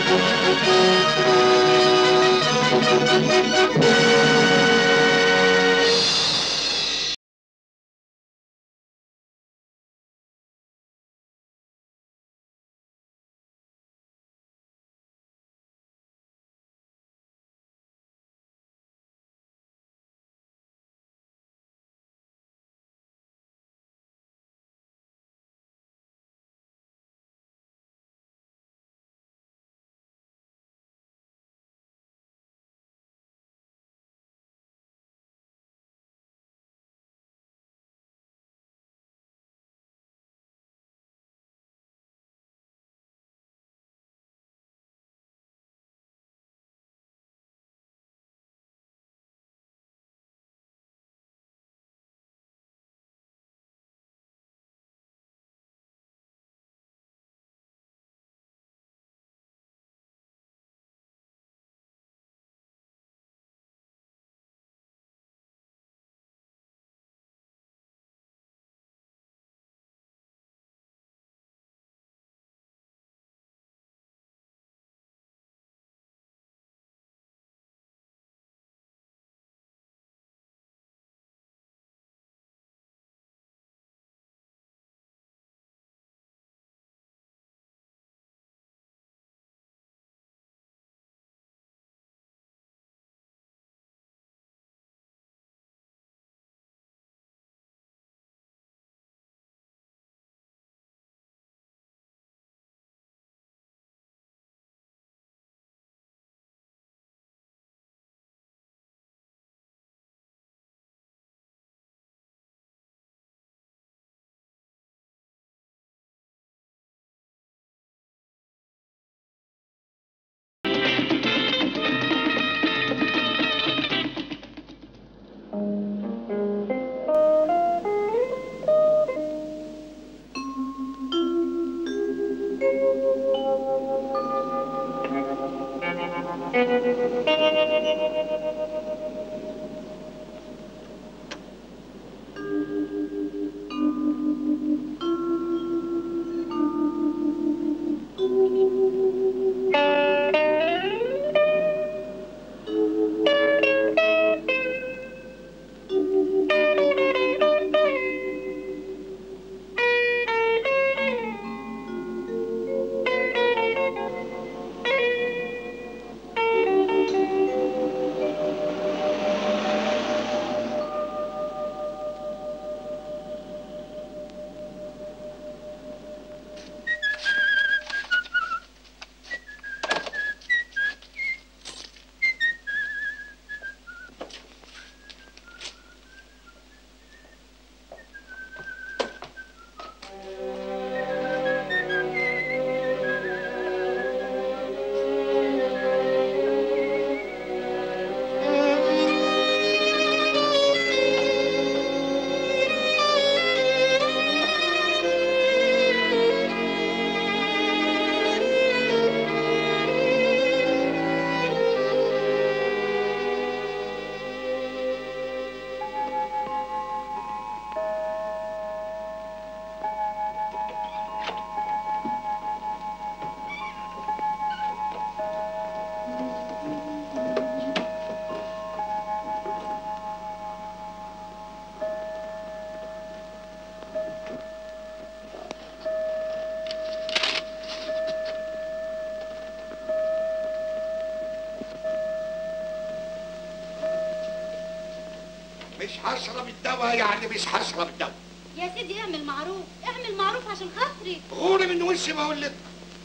مش هشرب الدواء يعني مش هشرب الدواء. يا سيدي اعمل معروف، اعمل معروف عشان خاطري. غوري من وشي بقول لك.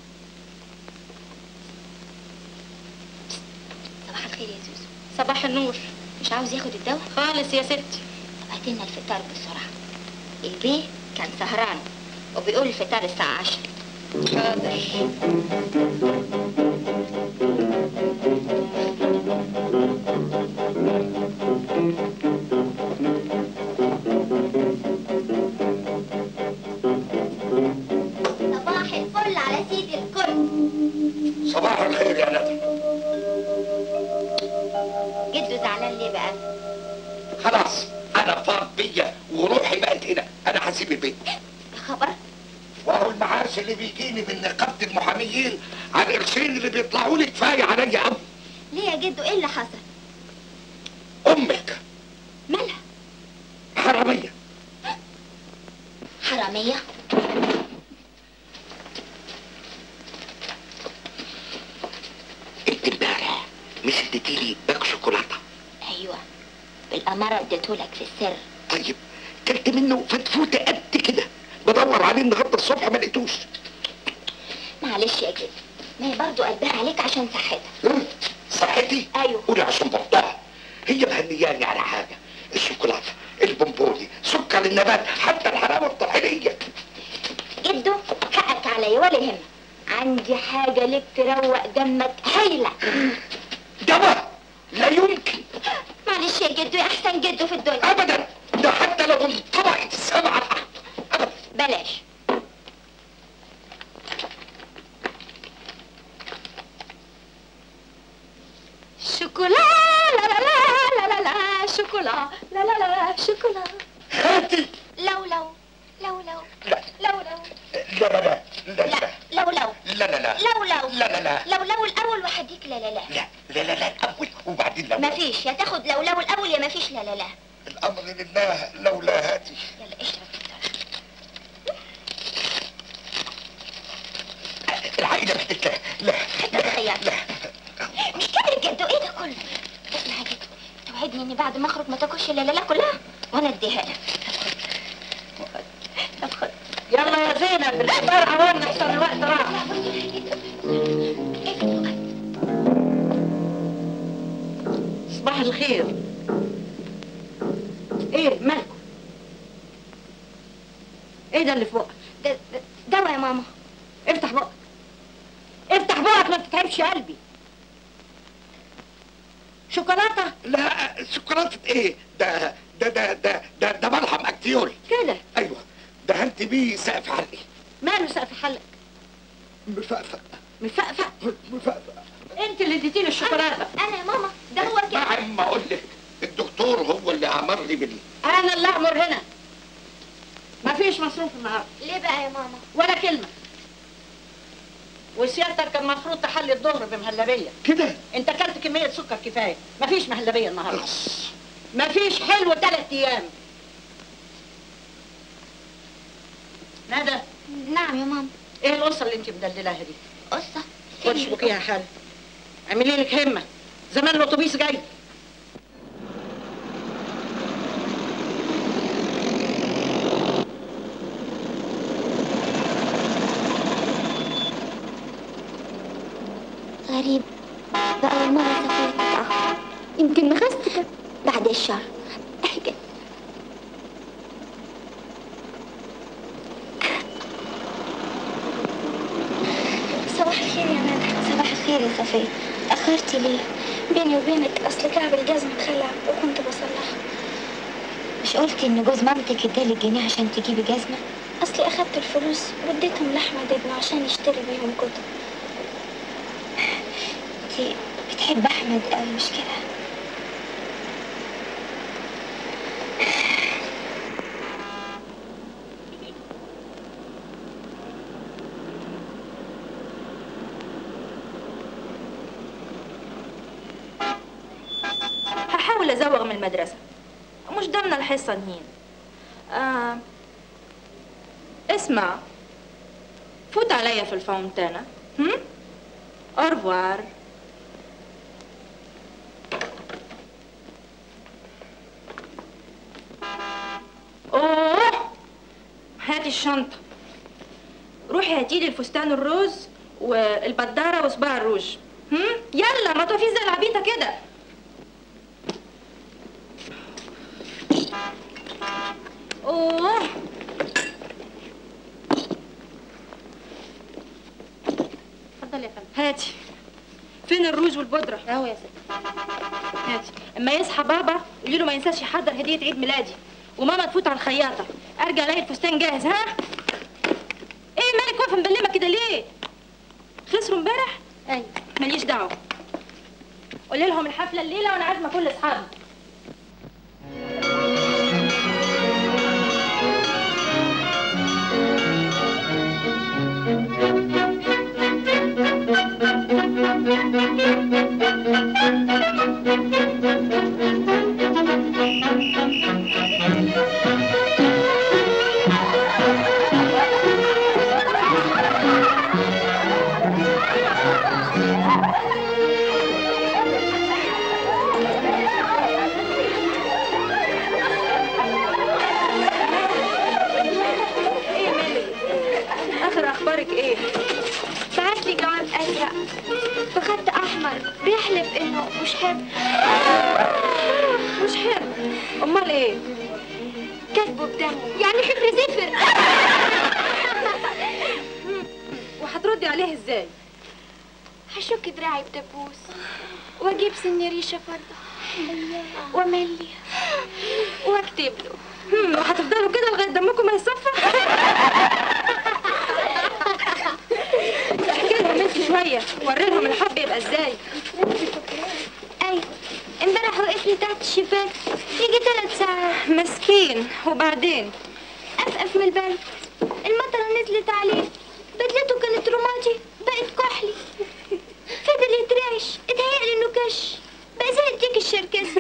صباح الخير يا زوزو. صباح النور. مش عاوز ياخد الدواء؟ خالص يا ستي. طب هاتي لنا الفطار بسرعة. البيه كان سهران وبيقول الفطار الساعة 10. حاضر. صباح الفل على سيدي الكل. صباح الخير يا ندى. جده زعلان ليه بقى؟ خلاص انا فاض بيا وروحي بقت هنا، انا هسيب البيت. يا خبر، وهو المعاش اللي بيجيني من نقابه المحاميين على القرشين اللي بيطلعوا لي كفايه عليا قوي. ليه يا جدو؟ ايه اللي حصل؟ امك مالها؟ حراميه. حراميه؟ انت امبارح مش اديتيلي باك شوكولاته؟ ايوه بالاماره اديتهولك في السر. طيب كلت منه فتفوته قد كده، بدور عليه النهارده الصبح ما لقيتوش. معلش يا جدو، ما هي برضه قلبها عليك عشان صحتها. صحتي؟ ايوه. قولي عشان بطها. هي مهنياني على حاجه، الشوكولاته، البونبوني، سكر النبات، حتى الحلاوه الطحينيه. جدو حقك عليا ولا يهمك، عندي حاجه لك تروق دمك هايله. دواء؟ لا يمكن. معلش يا جدو، يا احسن جدو في الدنيا. ابدا، ده حتى لو انطبقت السما الارض ابدا. بلاش. شوكولا لا لا لا لا لا شوكولا لا لا لا شوكولا. هاتي. لو لا لو لا لو لا لا لا لو لا لا لا لو لا لا لو الاول وهديك لا لا لا لا لا لا لا الاول وبعدين لو. مفيش، يا تاخد لو الاول يا مفيش لا لا لا. الامر لله. لولا هاتي. يلا اشرب. العقيده محتاجه. لا لا مش كده يا جدو، ايه ده كله؟ اسمع يا جدو، توعدني اني بعد ما اخرج ما تاكلش لا لا لا كلها وانا اديها لك. طب خد. يلا يا زينب الفطار عوالنا احسن الوقت راح. صباح الخير. ايه مالكم؟ ايه ده اللي في بقك؟ دواء يا ماما. افتح بقك، افتح بقك ما تتعبش قلبي. شوكولاته؟ لا شوكولاته ايه؟ ده ملحم اكتيول كده؟ ايوه، دهنت بيه سقف حلقي. ماله سقف حلقك؟ مفقفق. مفقفق؟ مفقفق. انت اللي اديتيلي الشوكولاته. انا يا ماما، ده هو كده. مع ما اقول لك الدكتور هو اللي امر لي بال. انا اللي امر هنا. مفيش مصروف النهارده. ليه بقى يا ماما؟ ولا كلمه. وسيادتك كان المفروض تحلي الظهر بمهلبيه. كده؟ انت اكلت كميه سكر كفايه، مفيش مهلبيه النهارده. مفيش حلو 3 ايام. ندى. نعم يا ماما. ايه القصه اللي انت مدللاها دي؟ قصه؟ خدي اشبكيها حالا. اعملي لك همه، زمان الاتوبيس جاي. غريب، ده أول مرة سافرت متأخر. يمكن نخست كده. بعد الشر. احكي. صباح الخير يا ندى. صباح الخير يا صفية. أخرتي ليه؟ بيني وبينك أصل كعب الجزمة اتخلع وكنت بصلحه. مش قلتي إن جوز مامتك ادالك جنيه عشان تجيبي جزمة؟ أصلي أخدت الفلوس واديتهم لأحمد ابنه عشان يشتري بيهم كتب. انتي بتحب احمد قوي مش كده؟ هحاول ازوغ من المدرسة، مش ضامنة الحصة نهين. اسمع، فوت عليا في الفاونتانا. أورفوار. اوه، هاتي الشنطة. روحي هاتيلي الفستان الروز والبدارة وصباع الروج. يلا ما تقفيش زي العبيطة كده. اوه، اتفضلي يا فندم. هاتي. فين الروج والبودرة؟ اهو يا ستي. هاتي. اما يصحى بابا قولي له ما ينساش يحضر هدية عيد ميلادي، وماما تفوت على الخياطة. ارجع الاقي الفستان جاهز. ها؟ ايه مالك واقفة مبلمة كده ليه؟ خسروا امبارح؟ ايوه. ماليش دعوة. قولي لهم الحفلة الليلة وانا عازمة كل اصحابي. ازرق بخط احمر بيحلف انه مش حب. مش حلو. امال ايه؟ كاتبه بدمه، يعني حبر زفر. وهتردي عليه ازاي؟ هشك دراعي بدبوس واجيب سن ريشه فضه واملي واكتب له. وهتفضلوا كده لغايه دمكم ما يصفى؟ احكي لهم انت شويه، وري لهم الحب يبقى ازاي. ايوه امبارح وقف لي تحت الشباك يجي 3 ساعات. مسكين. وبعدين؟ أفقف من البرد، المطرة نزلت عليه، بدلته كانت رمادي بقت كحلي، فضل يترعش، اتهيألي انه كش، بقى زي الديك الشركسي.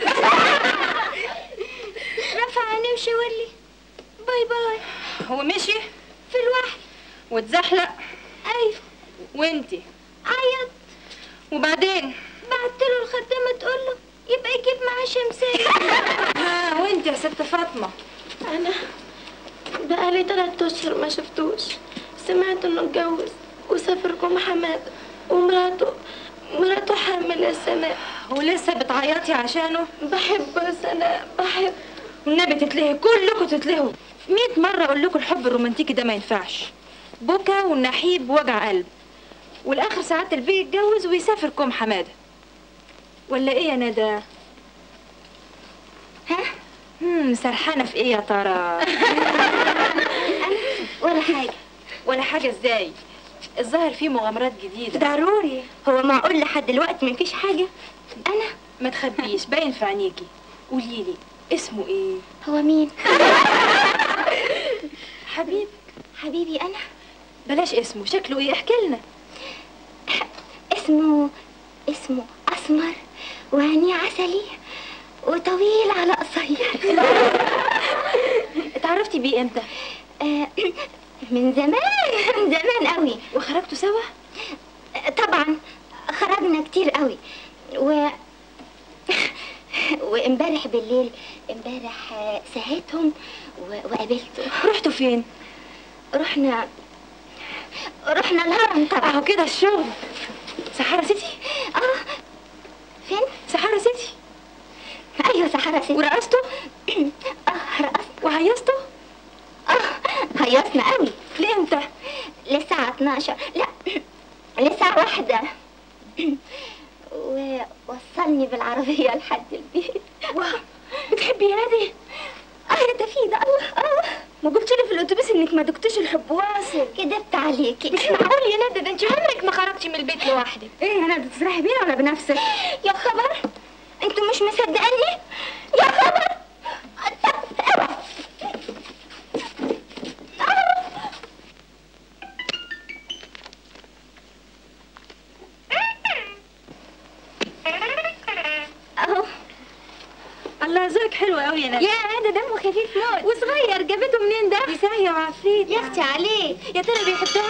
رفع عينيه وشاور لي باي باي. هو مشي؟ في الوحل. واتزحلق؟ ايوه. وانتي؟ عيط. وبعدين؟ بعتله الخدامة تقول له يبقى يجيب معاه شمسية. ها وانتي يا ست فاطمة؟ أنا بقالي 3 أشهر ما شفتوش. سمعت إنه اتجوز وسافر كوم حماد، ومراته حامل يا سناء. ولسه بتعيطي عشانه؟ بحبه يا سناء، بحب. والنبي تتلهي، كلكم تتلهوا. 100 مرة أقول لكم الحب الرومانتيكي ده ما ينفعش. بكا والنحيب ووجع قلب، والآخر ساعات البيه يتجوز ويسافر كوم حمادة. ولا إيه يا ندى؟ ها؟ سرحانة في إيه يا ترى؟ ولا حاجة. ولا حاجة إزاي؟ الظاهر فيه مغامرات جديدة. ضروري. هو معقول لحد دلوقتي مفيش حاجة؟ أنا ما تخبيش، باين في عينيكي. قوليلي اسمه إيه؟ هو مين؟ حبيبك. حبيبي أنا؟ بلاش اسمه، شكله إيه؟ احكي لنا. اسمه أسمر وعينيه عسلي وطويل على قصير. اتعرفتي بيه امتى؟ من زمان قوي. وخرجتوا سوا؟ طبعا خرجنا كتير قوي. وامبارح بالليل سهيتهم وقابلته. رحتوا فين؟ رحنا الهرم طبعا. اهو كده الشغل. سحارة سيتي؟ فين؟ سحارة سيتي. ايوه سحارة سيتي. ورقصتوا؟ رقصت. وهيصتوا؟ هيصنا قوي. لامتى؟ للساعة 12. لا للساعة 1. ووصلني بالعربية لحد البيت. بتحبي يا نادي؟ يا تفيدة الله. ما قلت لي في الاتوبيس انك ما دقتيش الحب واصل. كدبت عليكي. مش معقول يا ندى، ده انت عمرك ما خرجتي من البيت لوحدك. ايه يا ندى، تسرحي بينا ولا بنفسك؟ يا خبر، انتوا مش مصدقاني؟ يا خبر. اهو. الله ذوقك حلو قوي يا ندى. يا ده دمه خفيف موت وصغير، جابته منين ده؟ دي ساهية وعفريت يا اختي عليه. يا ترى بيحبها؟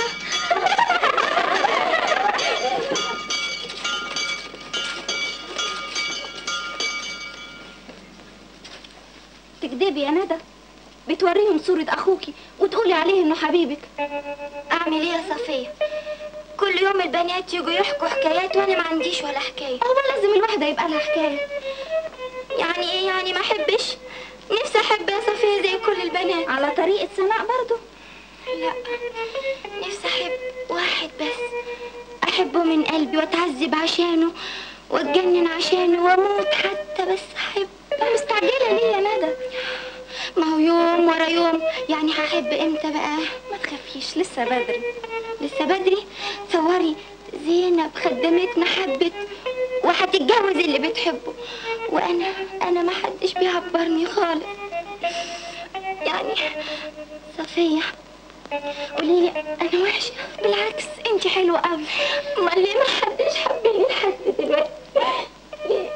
تكدبي يا ندى، بتوريهم صورة اخوكي وتقولي عليه انه حبيبك. اعمل ايه يا صفية؟ كل يوم البنات يجوا يحكوا حكايات وانا ما عنديش ولا حكاية. هو لازم الواحدة يبقى لها حكاية. يعني ايه يعني ما احبش؟ نفسي احب يا صفية زي كل البنات. على طريقة سناء برضو؟ لا، نفسي احب واحد بس، احبه من قلبي واتعذب عشانه واتجنن عشانه واموت حتى، بس احب. مستعجلة ليه يا ندى؟ ما هو يوم ورا يوم، يعني هحب امتى بقى؟ ما تخافيش، لسه بدري. لسه بدري؟ صوري زينب خدمتنا حبت وهتتجوز اللي بتحبه، وانا ما حدش بيعبرني خالص. يعني صفية قوليلي انا وحشة؟ بالعكس انتي حلوة قوي. امال ليه ما حدش حبني لحد دلوقتي؟ ليه؟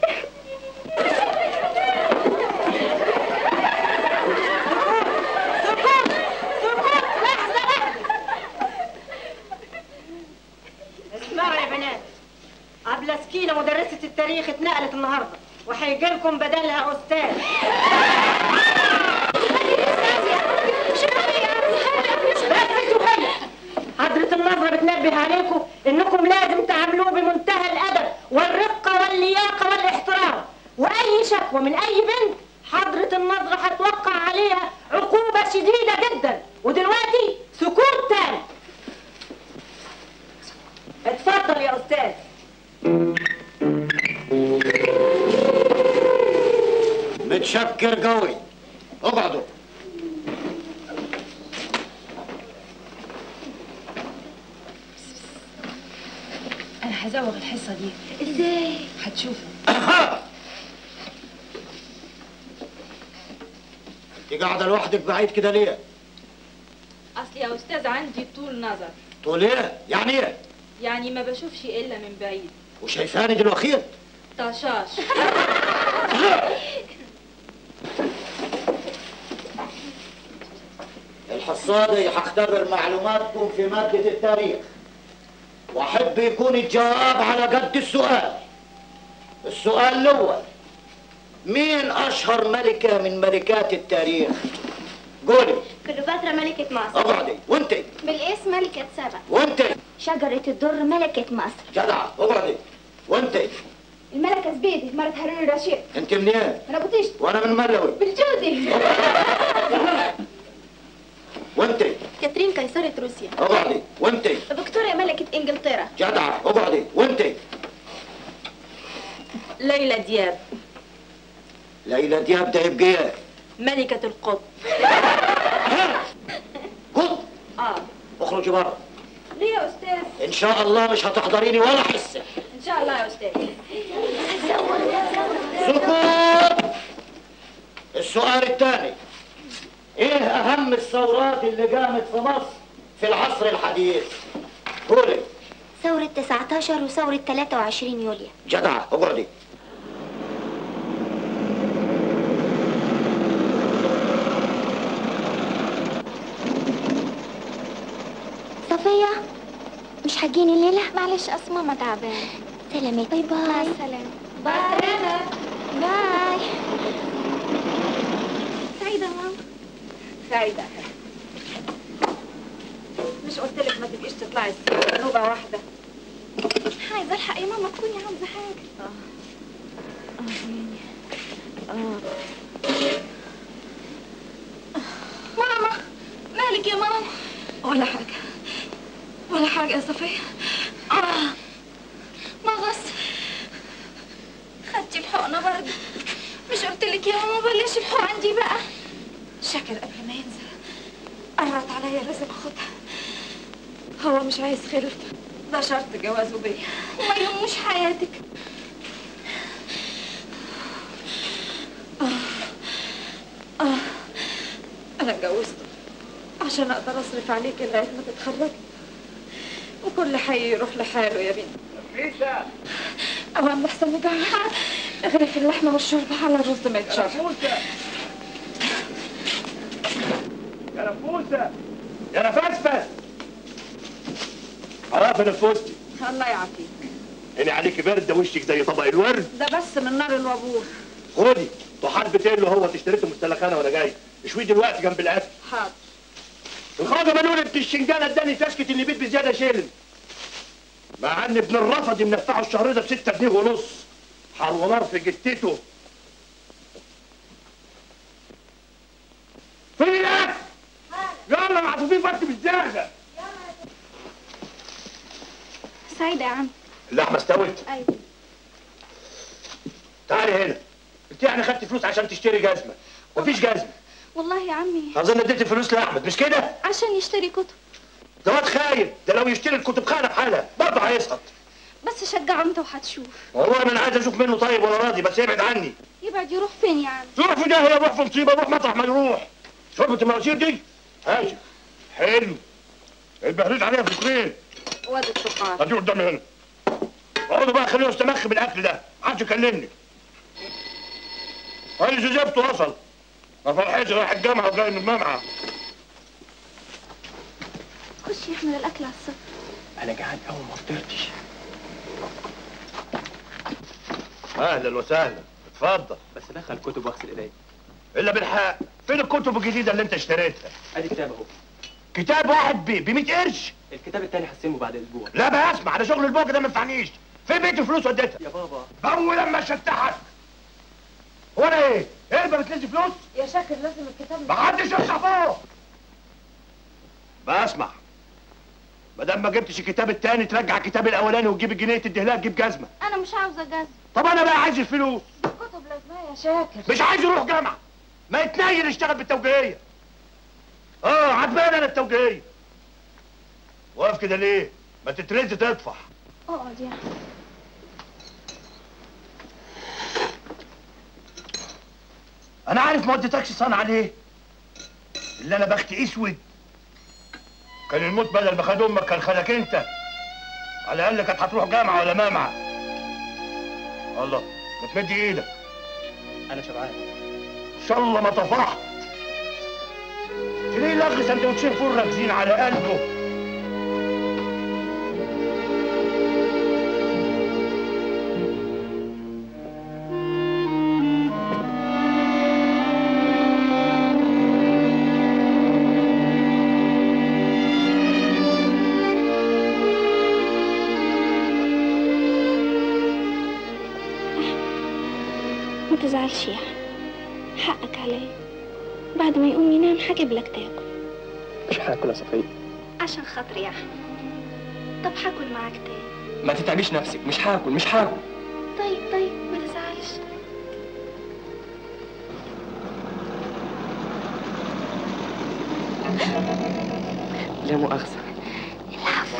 اسمعوا يا بنات، عبلة سكينة مدرسة التاريخ اتنقلت النهارده وهيجي لكم بدلها أستاذ. حضرة النظرة بتنبه عليكم انكم لازم تعاملوه بمنتهى الادب والرقه واللياقه والاحترام، واي شكوى من اي بنت حضره النظره هتوقع عليها عقوبه شديده جدا. ودلوقتي سكوت تام. اتفضل يا استاذ. متشكر قوي. اقعدوا. انا هزوغ الحصه دي. ازاي؟ هتشوفوا. انت قاعده لوحدك بعيد كده ليه؟ اصل يا استاذ عندي طول نظر. طول ايه؟ يعني ايه؟ يعني ما بشوفش الا من بعيد. وشايفاني دلوقتي؟ طشاش. الحصة دي هختبر معلوماتكم في مادة التاريخ، واحب يكون الجواب على قد السؤال. السؤال الأول: مين أشهر ملكة من ملكات التاريخ؟ قولي. كليوباترا ملكة مصر. اقعدي. وانت؟ بالاسم ملكة سبع. وانت؟ شجرة الدر ملكة مصر. جدعة. اقعدي. وانت؟ الملكة زبيدة مرت هارون الرشيد. انت منين؟ أنا بطيشت. وانا من ملوي. بالجودي. وانت؟ كاترين قيصرة روسيا. اقعدي. وانت؟ فيكتوريا ملكة انجلترا. جدعة. اقعدي. وانت؟ ليلى دياب. ليلى دياب ده يبقى ايه؟ ملكة القطب. قط؟ اخرجي بره. ليه يا استاذ؟ ان شاء الله مش هتحضريني ولا حصة. ان شاء الله يا استاذ. سكوت. السؤال الثاني: ايه اهم الثورات اللي قامت في مصر في العصر الحديث؟ قولي. ثورة 19 وثورة 23 يوليو. جدعة. اقعدي. صفية مش هتجيني الليلة؟ معلش أصل ماما تعبانة. سلامات. باي باي. مع السلامة. باي. باي. سعيدة ماما. سعيدة. مش قلت لك ما تبقيش تطلعي نوبة واحدة؟ عايزة ألحق يا ماما تكوني عاوزة حاجة. ماما مالك يا ماما؟ ولا حاجة ولا حاجة يا صفية. مغص. خدتي الحقنة برضه. مش قلت لك يا ماما بلاش الحقن دي بقى؟ شاكر قبل ما ينزل قررت عليا لازم اخدها. هو مش عايز خلف، ده شرط جوازه بيا. وما يهموش حياتك. انا اتجوزته عشان اقدر اصرف عليك لغايه ما تتخرجي، وكل حي يروح لحاله يا بنتي. نفيسة. اوام لحسن وجعنا. اغرف اللحمه والشوربه على الرز ما يتشرب. يا نفوسة يا نفسفس. عرفة نفوستي. الله يعافيك. عيني عليكي برد، وشك زي طبق الورد. ده بس من نار الوابور. خدي طحال بتقل هو اشتريته مستلخانه وانا جاي. اشويه دلوقتي جنب الاكل. حاضر. الخواجه منون بنت الشنجانه اداني تسكت اللي بيت بزياده شيلن، مع ان ابن الرفض منفعه الشهر ده ب6 جنيه ونص. حر ونار في جتته. فين الاكل؟ يلا معطوفين وقت بالزاغه. سعيدة يا عم. اللحمه استوت؟ أيوة. تعالي هنا. انت يعني خدت فلوس عشان تشتري جزمه؟ مفيش جزمه. والله يا عمي اظن اديت الفلوس لاحمد مش كده؟ عشان يشتري كتب. ده واد خايب، ده لو يشتري الكتب خانه بحالها برضه هيسقط. بس شجعه انت وهتشوف. والله ما انا عايز اشوف منه طيب ولا راضي، بس يبعد عني. يبعد يروح فين يا عم؟ يروح في داهيه، يروح في مصيبه، يروح مطرح ما يروح. شربة المواسير دي؟ ماشي. حلو. البهريز عليها فكرين. واد الطحال. هاتيه قدامي هنا. اقعدوا بقى خليني استمخ بالاكل ده، محدش يكلمني. هاي زيزبته وصل. ما فرحتش رايح الجامعه وجاي من الجامعه. خش يا احمد الاكل على الصف. انا جعان قوي ما فطرتش. اهلا وسهلا، اتفضل. بس دخل كتب واغسل ايديا. الا بالحق، فين الكتب الجديده اللي انت اشتريتها؟ ادي كتاب اهو. كتاب واحد ب 100 قرش؟ الكتاب التاني هسلمه بعد اسبوع. لا بقى اسمع، انا شغل البوك ده ما ينفعنيش. في بيت الفلوس وديتها يا بابا. اول لما اشتحك. هو انا ايه؟ ما بتنزل فلوس؟ يا شاكر لازم الكتاب ما حدش يفتح فوق. بقى اسمع، ما دام ما جبتش الكتاب التاني ترجع الكتاب الاولاني وتجيب الجنيه تديه لها تجيب جزمه. انا مش عاوزه جزمه. طب انا بقى عايز الفلوس. كتب لازمه يا شاكر. مش عايز يروح جامعه، ما يتنيل يشتغل بالتوجيهيه. عجباني انا التوجيهيه. واقف كده ليه؟ ما تترز تطفح. اقعد يا انا عارف ما وديتكش صنعة ليه؟ اللي انا بختي اسود. كان الموت بدل ما خد امك كان خدك انت. على الاقل كانت هتروح جامعه ولا مامعه. الله، ما تمدي ايدك. انا شبعان. ان شاء الله ما طفحت. ليه لغي سندوتشين فول راكزين على قلبه؟ ما تزعلش يا حقك عليا. بعد ما يقوم ينام هجيب لك تاكل. مش هاكل يا صفية. عشان خاطري يا احمد. طب هاكل معاك تاني. ما تتعبيش نفسك. مش هاكل. طيب ما تزعلش. لا مؤاخذة. العفو.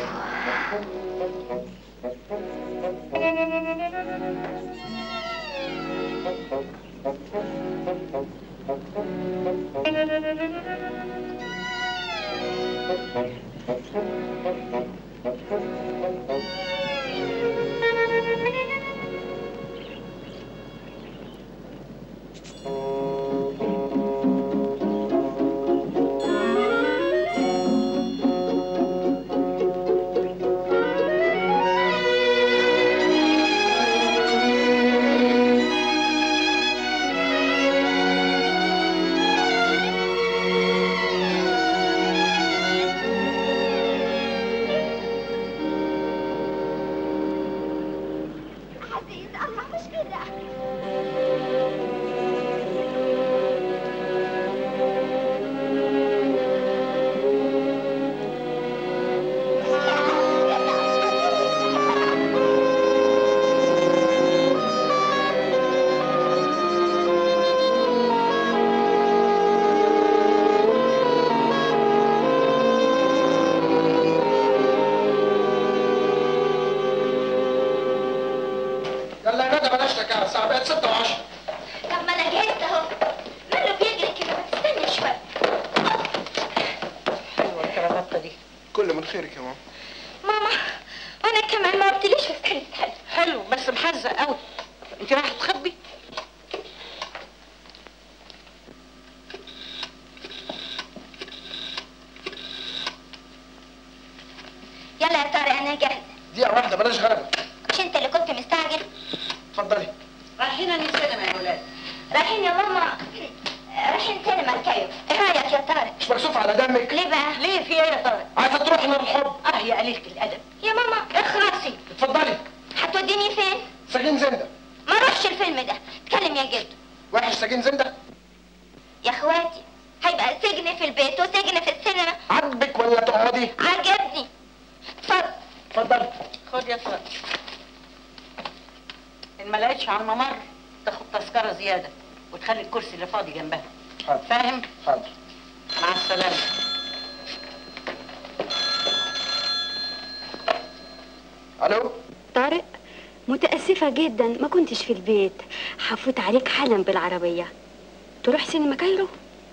جدا ما كنتش في البيت. هفوت عليك حالا بالعربية. تروح سينما كايرو،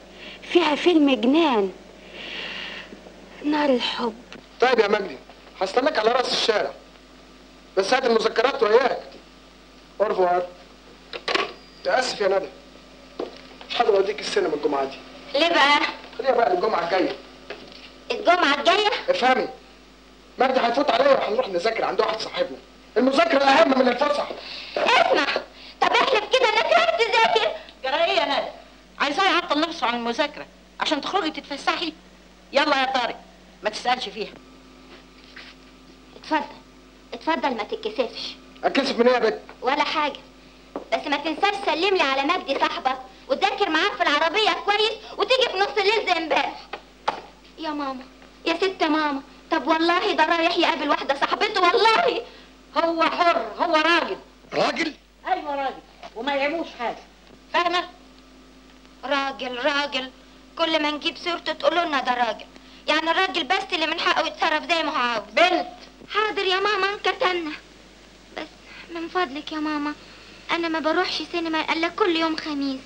فيها فيلم جنان، نار الحب. طيب يا مجدي، هستناك على راس الشارع، بس هات المذكرات وياك. اورفوار. تأسف يا ندى، مش هقدر اوديك السينما الجمعة دي. ليه بقى؟ خليها بقى الجمعة الجاية. الجمعة الجاية؟ افهمي، مجدي هيفوت عليا وهنروح نذاكر عند واحد صاحبنا. المذاكرة أهم من الفسح. اسمع، طب احلف كده انك رايح تذاكر. جرى ايه يا ندى؟ عايزاه يعطل نفسه عن المذاكرة عشان تخرجي تتفسحي؟ يلا يا طارق، ما تسألش فيها. اتفضل ما تتكسفش. اتكسف من ايه يا بت؟ ولا حاجة، بس ما تنساش سلم لي على مجدي صاحبك وتذاكر معاك في العربية كويس وتيجي في نص الليل زي امبارح. يا ماما، يا ست ماما، طب والله ده رايح يقابل واحدة صاحبته والله. هو حر، هو راجل. راجل؟ ايوه راجل، وما يعموش حاجة، فاهمة؟ راجل، كل ما نجيب سيرته تقولوا لنا ده راجل، يعني الراجل بس اللي من حقه يتصرف زي ما هو عاوز. بنت. حاضر يا ماما، كتمنا. بس من فضلك يا ماما، انا ما بروحش سينما الا كل يوم خميس.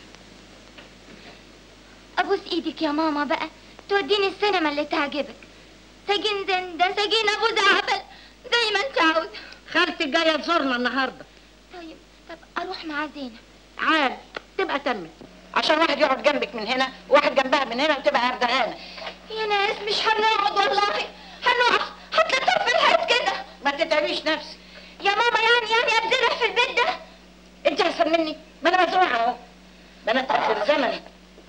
ابوس ايدك يا ماما بقى توديني السينما اللي تعجبك، سجين زنده، سجين ابو زعبل، زي ما انت عاوزه. خالتك جايه تزورنا النهارده. طب اروح مع زينب. تعال تبقى تمت، عشان واحد يقعد جنبك من هنا وواحد جنبها من هنا وتبقى اردغانه. يا ناس مش هنقعد والله، هنقع هتلطف في الحيط كده. ما تتعبيش نفسك يا ماما، يعني ابزرع في البيت ده؟ انت احسن مني، ما انا مزروعه اهو، ده انا تاخر زمني.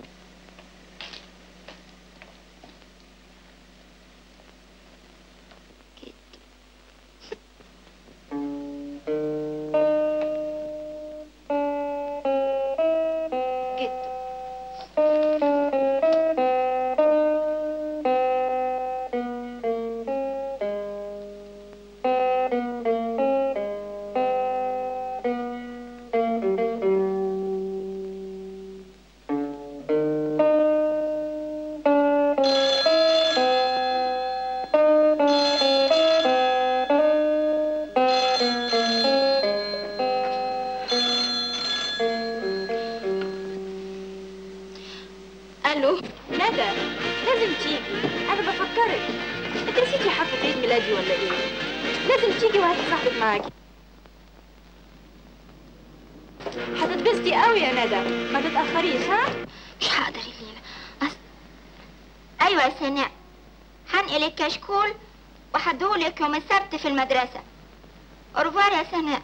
الو ندى، لازم تيجي، انا بفكرك. انت نسيتي حفله عيد ميلادي ولا ايه؟ لازم تيجي وهاتي صاحبك معاكي، هتتبسطي قوي يا ندى، ما تتاخريش. ها؟ مش هقدر الليله. ايوه يا سناء، هنقل الكشكول وهديهولك يوم السبت في المدرسه. أورفوار يا سناء.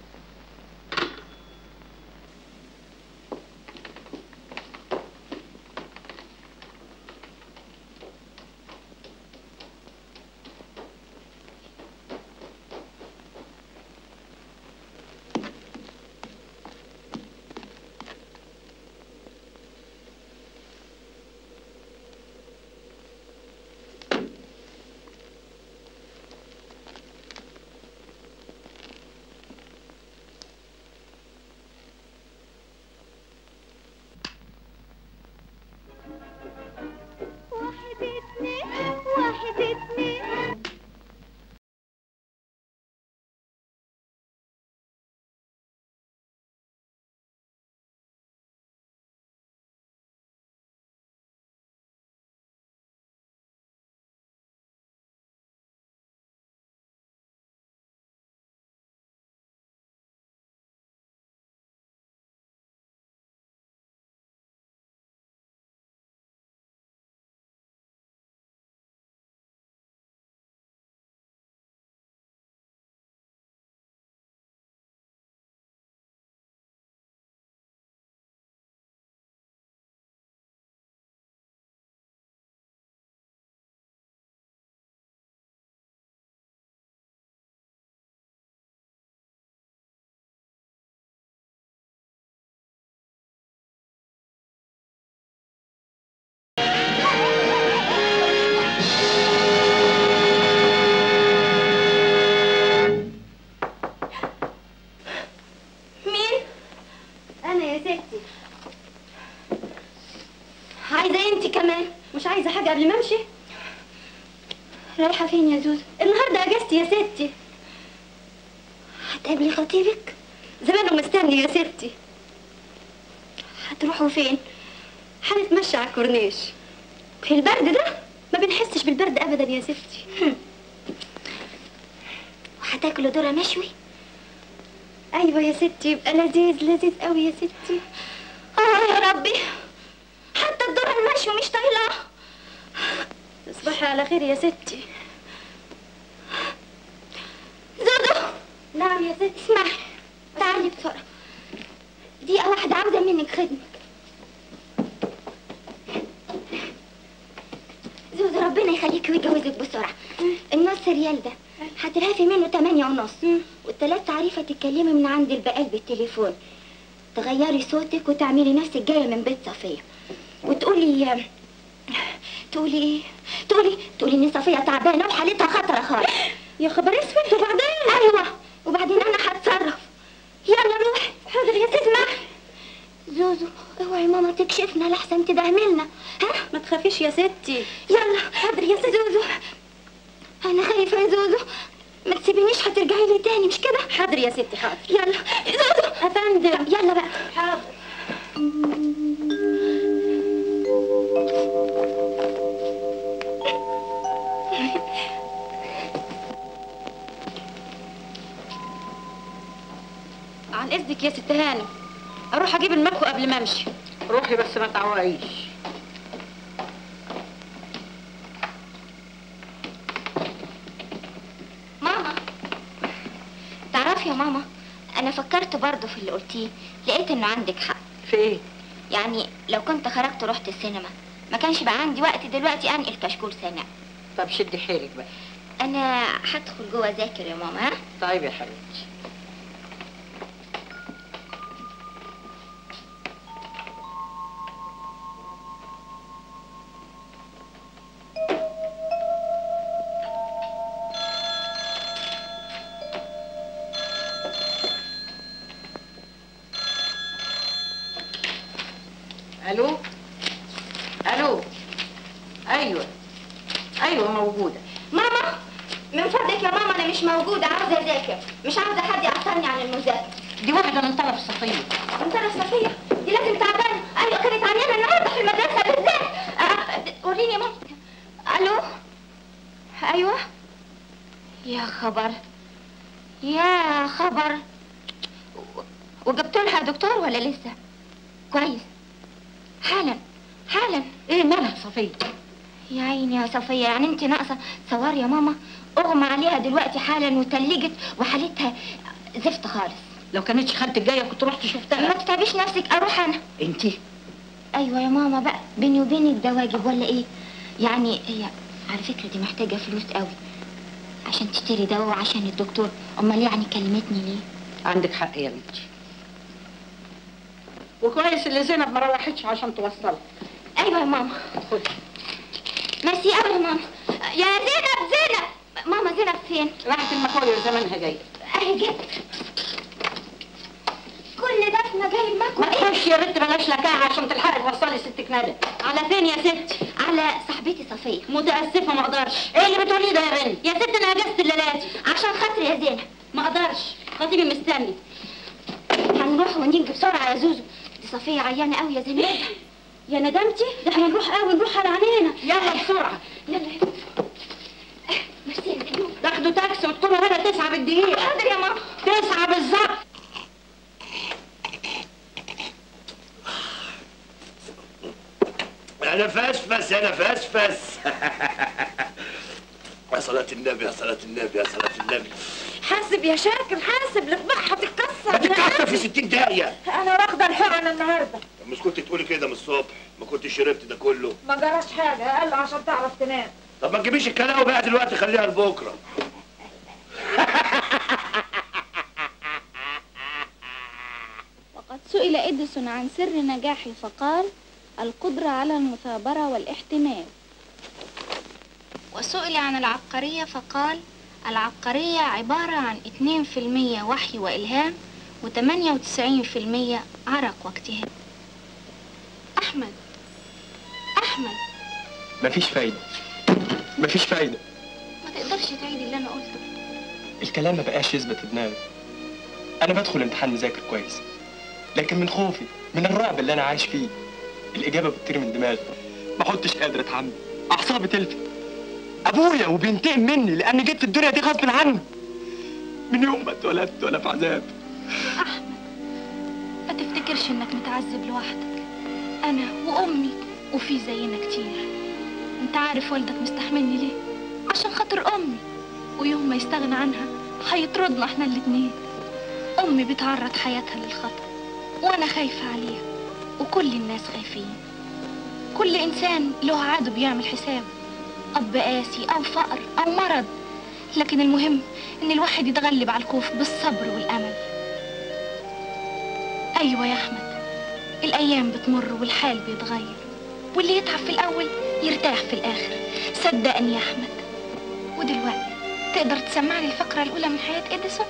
قبل ما امشي. رايحة فين يا زوزو؟ النهارده اجازتي يا ستي. هتقابلي خطيبك؟ زمانه مستني يا ستي. هتروحوا فين؟ هنتمشى على الكورنيش. في البرد ده ما بنحسش بالبرد ابدا يا ستي. وهتاكلوا ذرة مشوي؟ ايوه يا ستي، يبقى لذيذ قوي يا ستي. يا ربي، حتى الذرة المشوي مش طايلاه. تصبحي على خير يا ستي. زوزو. نعم يا ستي. اسمعي، تعالي بسرعة، دقيقة واحدة عاوزة منك خدمة. زوزو ربنا يخليكي ويجوزك بسرعة. النص ريال ده هترهفي منه 8.5 والتلات تعريفة تتكلمي من عند البقال بالتليفون، تغيري صوتك وتعملي نفسك جاية من بيت صفية وتقولي تقولي ان صفية تعبانة وحالتها خطرة خالص. يا خبر اسود. وبعدين؟ ايوه وبعدين انا هتصرف. يلا روحي. حاضر يا ستي. اسمعي زوزو، اوعي ماما تكشفنا لحسن تدهملنا. ها ما تخافيش يا ستي. يلا. حاضر يا ستي. زوزو انا خايفة يا زوزو، ما تسيبينيش هترجعي لي تاني مش كده؟ حاضر يا ستي حاضر. يلا زوزو. افندم. يلا بقى. حاضر. عن اذنك يا ست هانم، اروح اجيب المكوى قبل ما امشي. روحي بس ما تعوقيش. ماما تعرفي يا ماما، انا فكرت برضه في اللي قلتيه، لقيت انه عندك حق. في ايه؟ يعني لو كنت خرجت ورحت السينما ما كانش بقى عندي وقت دلوقتي انقل كشكول سنة. طب شدي حيلك بقى. انا هدخل جوه اذاكر يا ماما. ها طيب يا حبيبتي. الو الو. ايوه موجوده. ماما من فضلك يا ماما، انا مش موجوده، عاوزه اذاكر، مش عاوزه حد يعطلني عن المذاكره. دي واحده من طرف صفيه. من طرف صفيه؟ دي لازم تعبانه. ايوه كانت عيانه النهارده في المدرسه بالذات. وريني يا ماما. الو. ايوه. يا خبر يا خبر. وجبت لها دكتور ولا لسه؟ كويس. حالا. ايه مالها صفيه؟ يا عيني يا صفيه، يعني انت ناقصه صور يا ماما. اغمى عليها دلوقتي حالا وتلجت وحالتها زفت خالص. لو كانتش خالتك جايه كنت رحت شفتها. ما تتعبيش نفسك، اروح انا. انتي؟ ايوه يا ماما بقى، بيني وبينك ده واجب ولا ايه؟ يعني هي على فكره دي محتاجه فلوس قوي عشان تشتري دواء وعشان الدكتور. امال يعني كلمتني ليه؟ عندك حق يا بنتي. وكويس اللي زينب ما روحتش عشان توصلها. ايوه يا ماما. خدي. ميرسي قوي يا ماما. يا زينب. ماما زينب فين؟ راحت المكوية زمانها جايه. اهي جت. كل ده احنا جاي المكوى. ما تخش يا بنت بلاش لكاعة عشان تلحقي توصلي ستك ندى. على فين يا ستي؟ على صاحبتي صفيه. متاسفه ما اقدرش. ايه اللي بتقوليه ده يا بنت؟ يا ستي انا اجازه الليلات. عشان خاطري يا زينب. ما اقدرش، خطيبي مستني. هنروح ونيجي بسرعه يا زوزو، دي صفيه عيانه قوي يا زينب. يا ندمتي؟ ده احنا نروح قوي، نروح على عينينا. يلا بسرعه. يلا يا ميرسي يا زينب. تاخدوا تاكسي وتكونوا هنا 9 بالدقيقه. حاضر يا ماما. 9 بالظبط. انا فسفس يا صلاة النبي يا صلاة النبي يا صلاة النبي. حاسب يا شاكر حاسب، لصباحها تتكسر. ما تتكسر في 60 دقيقة. انا واخده الحقن النهارده. مش كنت تقولي كده من الصبح؟ ما كنت شربت ده كله. ما جراش حاجه، قال له عشان تعرف تنام. طب ما تجيبيش الكلاوي بقى دلوقتي، خليها لبكره. وقد سئل إديسون عن سر نجاحه فقال: القدرة على المثابرة والاحتمال. وسئل عن العبقرية فقال: العبقرية عبارة عن 2% وحي وإلهام و98% عرق واجتهاد. أحمد مفيش فايدة. ما تقدرش تعيد اللي أنا قلته. الكلام ما بقاش يثبت في دماغي. أنا بدخل امتحان مذاكر كويس، لكن من خوفي، من الرعب اللي أنا عايش فيه، الإجابة بتطير من دماغي. ما كنتش قادر أتحمل، أعصابي تلفت. أبويا وبينتقم مني لأني جيت الدنيا دي غصب عني. من يوم ما اتولدت وأنا في عذاب. أحمد، ما تفتكرش إنك متعذب لوحدك. أنا وأمي وفي زينا كتير. أنت عارف والدك مستحملني ليه؟ عشان خاطر أمي، ويوم ما يستغنى عنها هيطردنا احنا الاتنين. أمي بتعرض حياتها للخطر وأنا خايفة عليها، وكل الناس خايفين. كل إنسان له عاده بيعمل حسابه، أب قاسي أو فقر أو مرض لكن المهم ان الواحد يتغلب على الخوف بالصبر والامل. ايوه يا احمد، الايام بتمر والحال بيتغير، واللي يتعب في الاول يرتاح في الاخر، صدقني يا احمد. ودلوقتي تقدر تسمعني الفقرة الاولى من حياة اديسون؟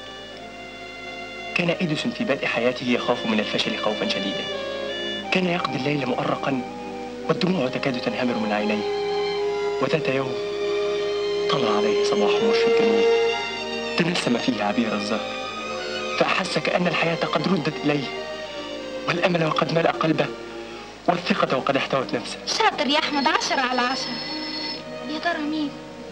كان إديسون في بدء حياته يخاف من الفشل خوفا شديدا. كان يقضي الليل مؤرقا والدموع تكاد تنهمر من عينيه. وذات يوم طلع عليه صباح مشرق جميل تنسم فيه عبير الزهر، فأحس كأن الحياة قد ردت إليه، والأمل وقد ملأ قلبه، والثقة وقد احتوت نفسه. شاطر يا احمد، 10 على 10. يا ترى مين؟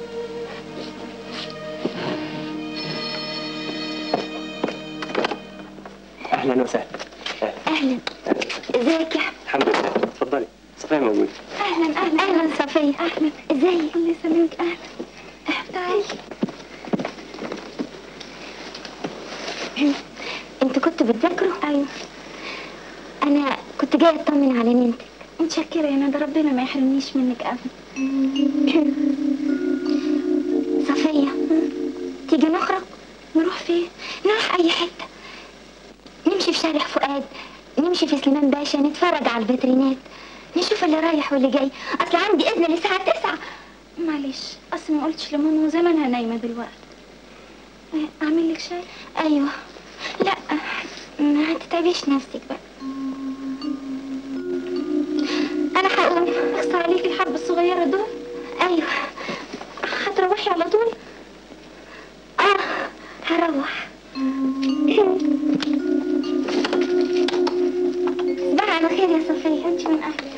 أهلا وسهلا. اهلا. ازيك يا احمد؟ الحمد لله. اتفضلي، صفية موجودة. اهلا اهلا اهلا صفية. اهلا. ازيك؟ الله يسلمك. اهلا. تعالي. انتوا كنتوا بتذاكروا؟ ايوه. انا كنت جايه اطمن على نينتك. متشكره يا ندى، ربنا ما يحرمنيش منك ابدا. صفية، تيجي نخرج؟ نروح فين؟ نروح اي حته، نمشي في شارع فؤاد، نمشي في سليمان باشا، نتفرج على الفيترينات، نشوف اللي رايح واللي جاي. اصل عندي اذن للساعه 9. معلش، اصل ما قلتش لماما وزمانها نايمه دلوقتي. اعمل لك شاي؟ ايوه. لا، ما تتعبيش نفسك بقى. انا هقوم. اخصى عليك الحبه الصغيره دول. ايوه. هتروحي على طول؟ هروح. صباح على خير يا صفية. انت من اهلي.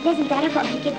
لازم تعرفه قبل كده.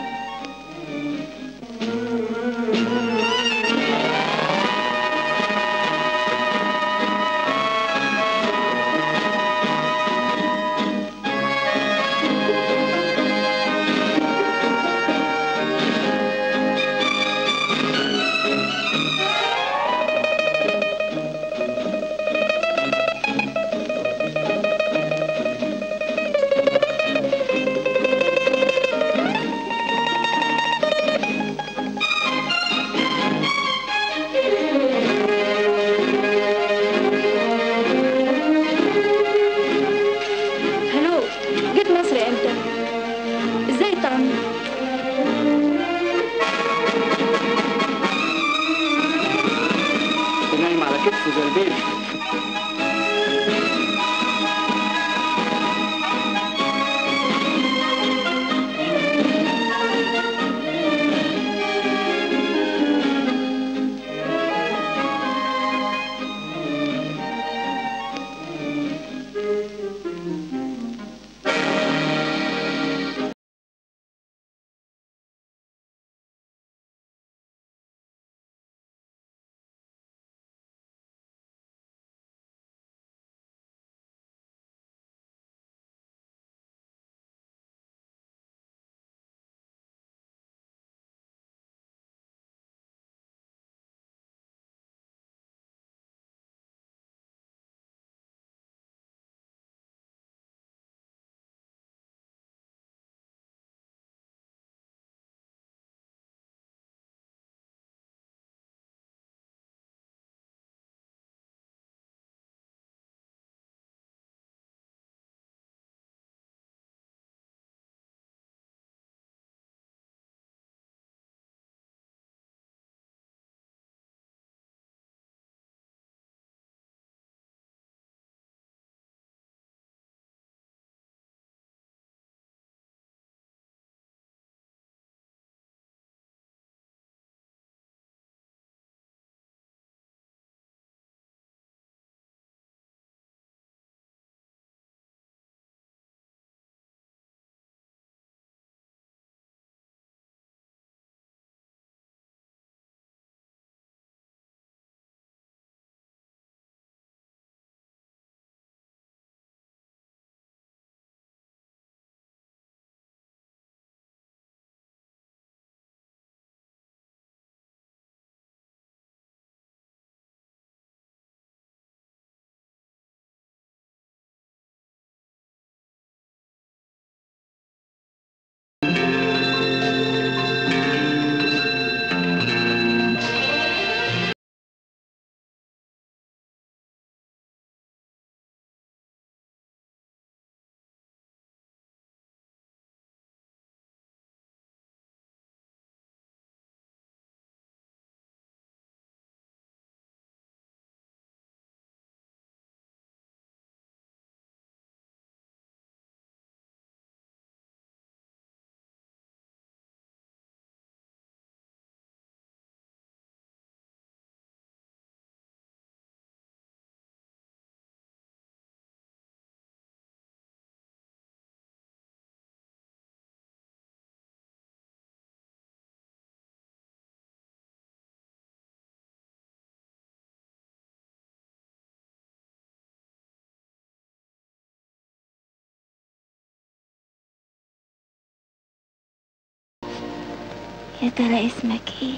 يا ترى اسمك ايه؟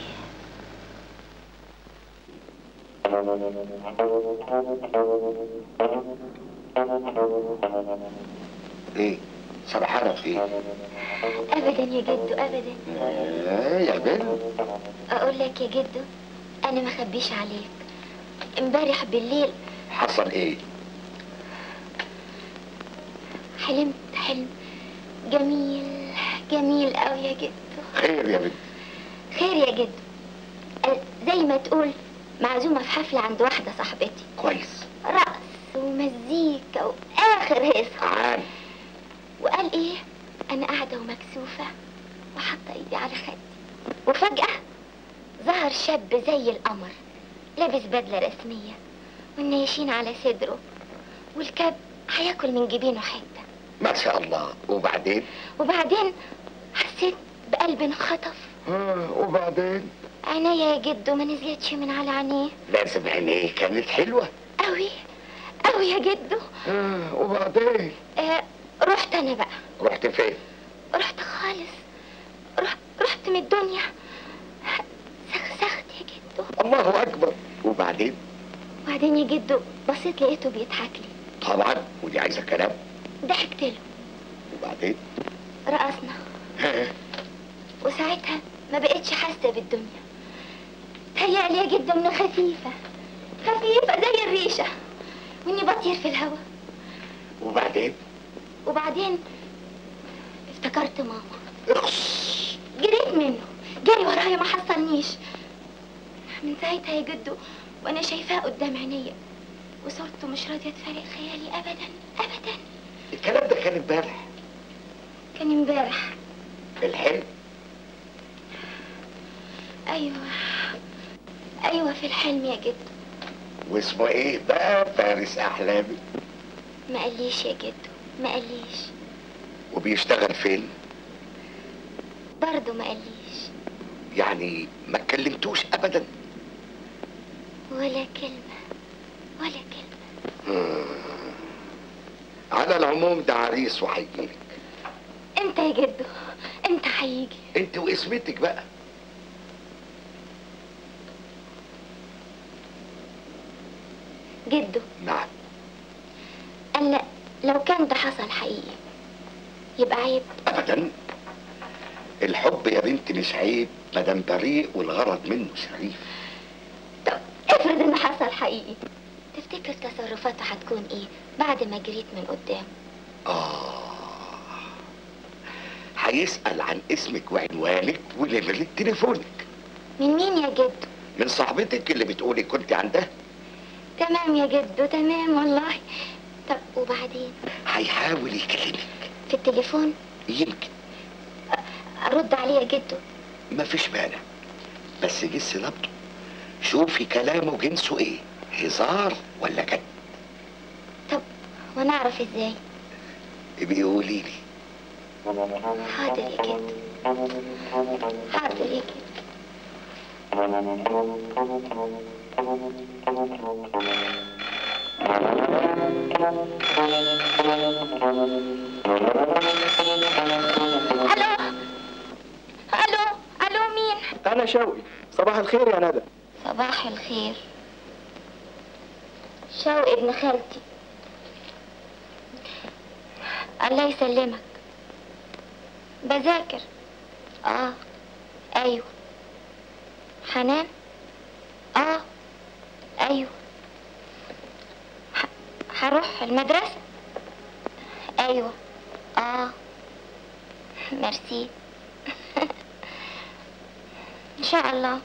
ايه؟ سرحانة في ايه؟ ابدا يا جدو ابدا. يا بنت اقول لك يا جدو، انا ما خبيش عليك. امبارح بالليل حصل ايه؟ حلمت حلم جميل جميل قوي يا جدو. خير يا بنت؟ خير يا جدو، زي ما تقول معزومة في حفلة عند واحدة صاحبتي. كويس. رقص ومزيكا واخر هيصة. عال. وقال ايه؟ انا قاعدة ومكسوفة وحاطة ايدي على خدي، وفجأة ظهر شاب زي القمر لابس بدلة رسمية والنيشين على صدره والكاب هياكل من جبينه حتة. ما شاء الله. وبعدين حسيت بقلبي انخطف. وبعدين عينيا يا جدو ما نزلتش من على عينيه. لازم عينيه كانت حلوة قوي قوي يا جدو. وبعدين رحت انا بقى. رحت فين؟ رحت خالص. رحت من الدنيا. سخسخت يا جدو. الله اكبر. وبعدين يا جدو بصيت لقيته بيضحك لي. طبعا ودي عايزه كلام. ضحكت له. وبعدين رقصنا. وساعتها ما بقتش حاسه بالدنيا. تهيألي يا جدو انه خفيفه زي الريشه واني بطير في الهوا. وبعدين افتكرت ماما. جريت منه، جري ورايا ما حصلنيش. من ساعتها يا جدو وانا شايفاه قدام عينيا وصورته مش راضيه تفارق خيالي ابدا ابدا. الكلام ده كان امبارح. كان امبارح. الحلم؟ ايوه في الحلم يا جدو. واسمه ايه بقى فارس احلامي؟ ما قاليش يا جدو، ما قاليش. وبيشتغل فين؟ برضه ما قاليش. يعني ما اتكلمتوش ابدا؟ ولا كلمه. على العموم ده عريس وهيجيلك. امتى يا جدو؟ امتى هيجي؟ انت واسمتك بقى. جدو. نعم. قال لا، لو كان ده حصل حقيقي يبقى عيب. ابدا. الحب يا بنتي مش عيب مادام بريء والغرض منه شريف. طب افرض انه حصل حقيقي، تفتكر تصرفاته هتكون ايه بعد ما جريت من قدام؟ هيسأل عن اسمك وعنوانك ونمرة تليفونك. من مين يا جدو؟ من صاحبتك اللي بتقولي كنت عندها. تمام يا جدو، تمام والله. طب وبعدين؟ هيحاول يكلمك في التليفون؟ يمكن. ارد عليه يا جدو؟ مفيش مانع، بس جس نبضه. شوفي كلامه جنسه ايه، هزار ولا جد. طب وانا اعرف ازاي؟ بيقولي لي. حاضر يا جدو، حاضر يا جدو. الو مين؟ انا شوقي. صباح الخير يا ندى. صباح الخير. شوقي ابن خالتي. الله يسلمك. بذاكر. ايوه. حنان. ايوه. هروح المدرسة. ايوه. ميرسي. ان شاء الله.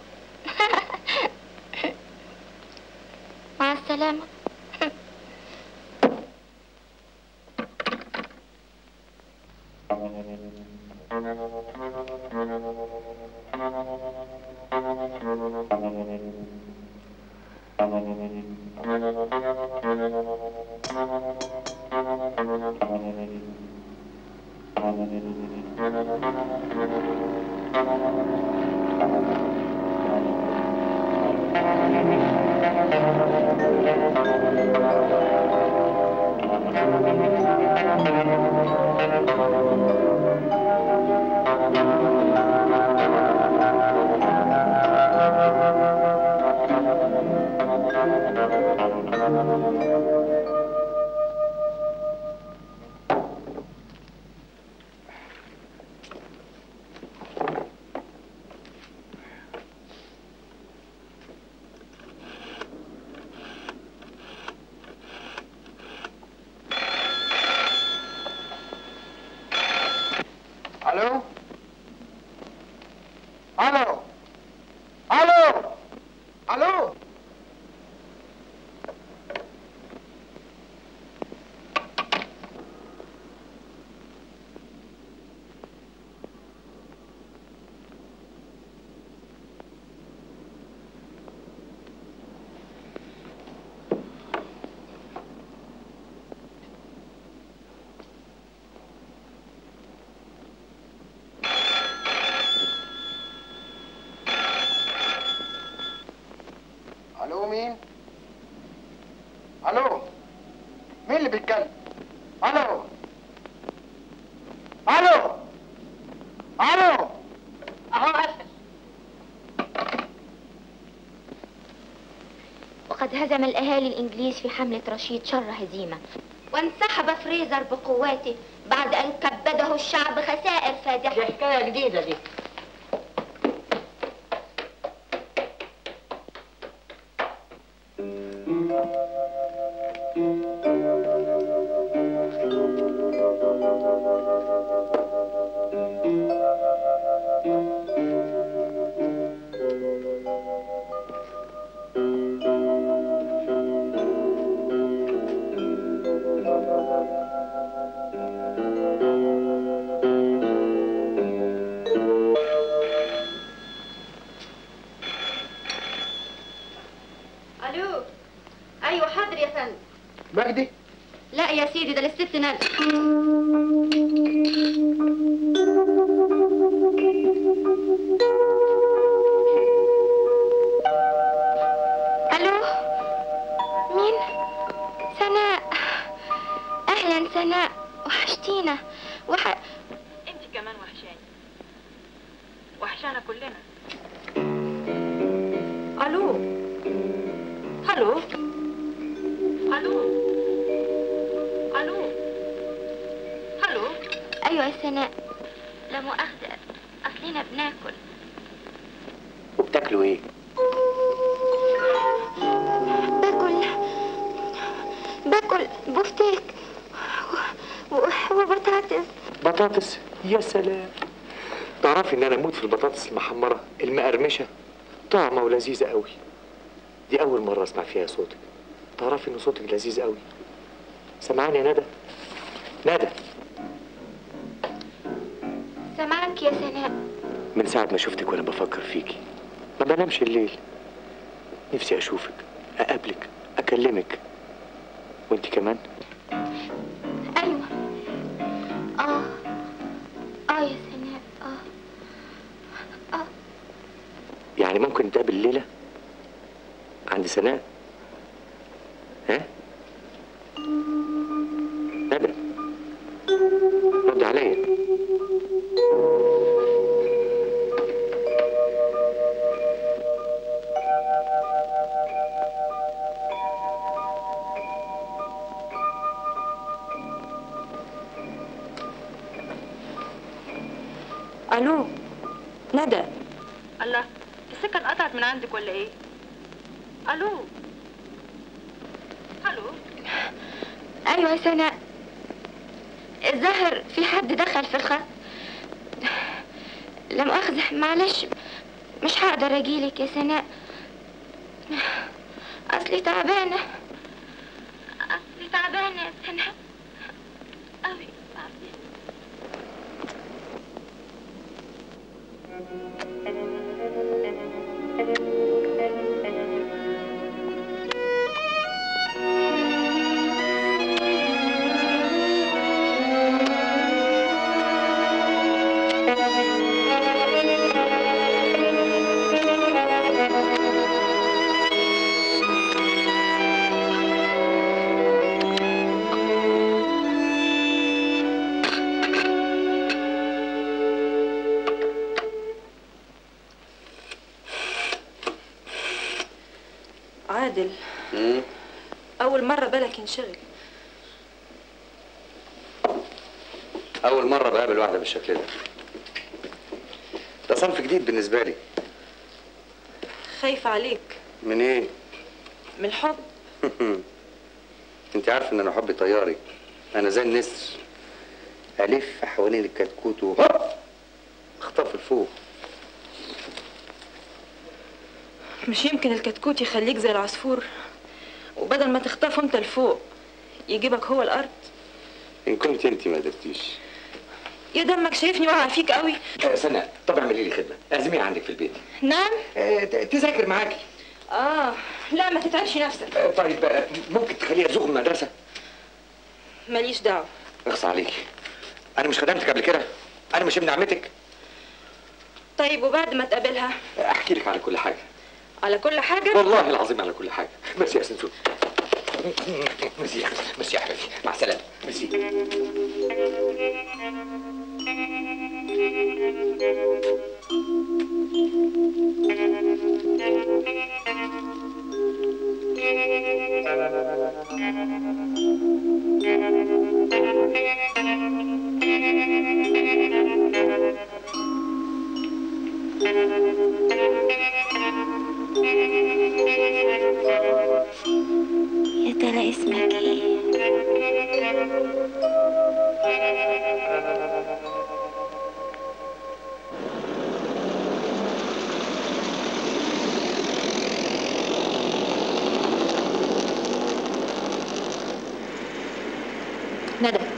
مع السلامة. الو الو الو الو. لقد هزم الأهالي الإنجليز في حملة رشيد شر هزيمة، وانسحب فريزر بقواته بعد أن كبده الشعب خسائر فادحة. دي حكاية جديدة دي. الو. ايوه حاضر يا فندم. مجدي؟ لا يا سيدي، ده للست ندى. ألو، مين؟ سناء. أهلا سناء، وحشتينا. انت كمان وحشاني، وحشانا كلنا. الو. الو. الو. الو. الو. أيوة يا سناء، لا مؤاخذة، أصلنا بناكل. وبتاكلوا ايه؟ باكل بفتيك وبطاطس. بطاطس؟ يا سلام. تعرفي ان انا اموت في البطاطس المحمره المقرمشه، طعمه ولذيذه قوي. دي اول مره اسمع فيها صوتك. تعرفي ان صوتك لذيذ قوي. سمعاني يا ندى؟ ندى، سامعك يا سناء. من ساعه ما شفتك وانا بفكر فيكي، ما بنامش الليل. نفسي اشوفك، اقابلك، اكلمك. وانت كمان؟ أيوة. يا سناء. يعني ممكن نتقابل الليله عند سناء؟ ها؟ ندى، رد عليا. الو. ندى. الله، السكه اتقطعت من عندك ولا ايه؟ الو. الو. أيوة يا سناء، الظاهر في حد دخل في الخط. لا مؤاخذة، معلش مش هقدر أجيلك يا سناء، أصلي تعبانة يا سناء أوي. عادل، أول مرة بالك ينشغل. أول مرة بقابل واحدة بالشكل ده. ده صنف جديد بالنسبة لي. خايفة عليك. من إيه؟ من الحب. أنت عارفة إن أنا حبي طياري. أنا زي النسر، ألف حوالين الكتكوت وهوب أخطف لفوق. مش يمكن الكتكوت يخليك زي العصفور، وبدل ما تخطفه انت لفوق يجيبك هو الارض؟ إن كنت أنت ما قدرتيش. يا دمك شايفني واقعة فيك قوي. سناء، طب اعملي لي خدمة، اعزميها عندك في البيت. نعم؟ تذاكر معاكي. لا ما تتعبش نفسك. طيب ممكن تخليها تزوغ من المدرسة؟ ماليش دعوة. اخص عليكي، أنا مش خدمتك قبل كده؟ أنا مش ابن عمتك؟ طيب وبعد ما تقابلها؟ أحكي لك على كل حاجة. على كل حاجة؟ والله العظيم على كل حاجة. ميرسي يا سنسون. ميرسي يا حبيبتي، مع السلامة. ميرسي.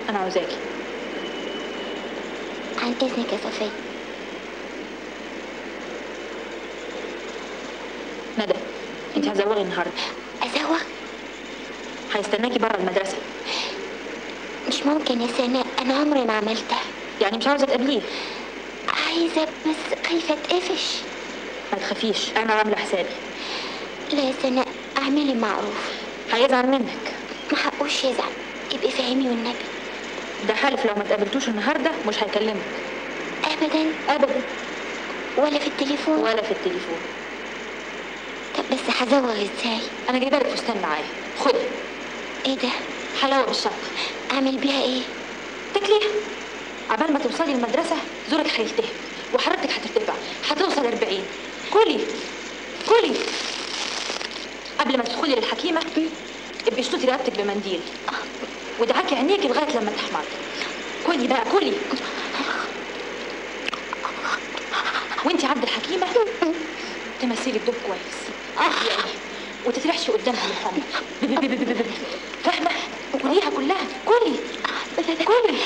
انا عاوزاكي. عن اذنك يا صفية. ندى، انت هتزوغي النهارده. ازوغ؟ هيستناكي بره المدرسه. مش ممكن يا سناء، انا عمري ما عملتها. يعني مش عاوزه تقابليه؟ عايزه بس خايفه اتقفش. ما تخافيش، انا عامله حسابي. لا يا سناء، اعملي معروف. هيزعل منك. ما حقوش يزعل، يبقى فهمي والنبي. ده حلف لو ما تقابلتوش النهارده مش هيكلمك. ابدا ابدا. ولا في التليفون؟ ولا في التليفون. طب بس هزوغ ازاي؟ انا جايبه لك فستان معايا، خدي. ايه ده؟ حلاوه بالشنطه. اعمل بيها ايه؟ تاكليها. عبال ما توصلي المدرسه زورك هيلتهب وحرارتك هترتفع، هتوصل 40. كلي كلي قبل ما تدخلي للحكيمه. ابقي اشططي رقبتك بمنديل ودعكي عينيكي لغايه لما تحمر. كلي بقى كلي. وانتي عند الحكيمه تمثلي بدور كويس يعني وتترحشي قدامها من الحمر. فاهمه؟ كليها كلها. كلي كلي.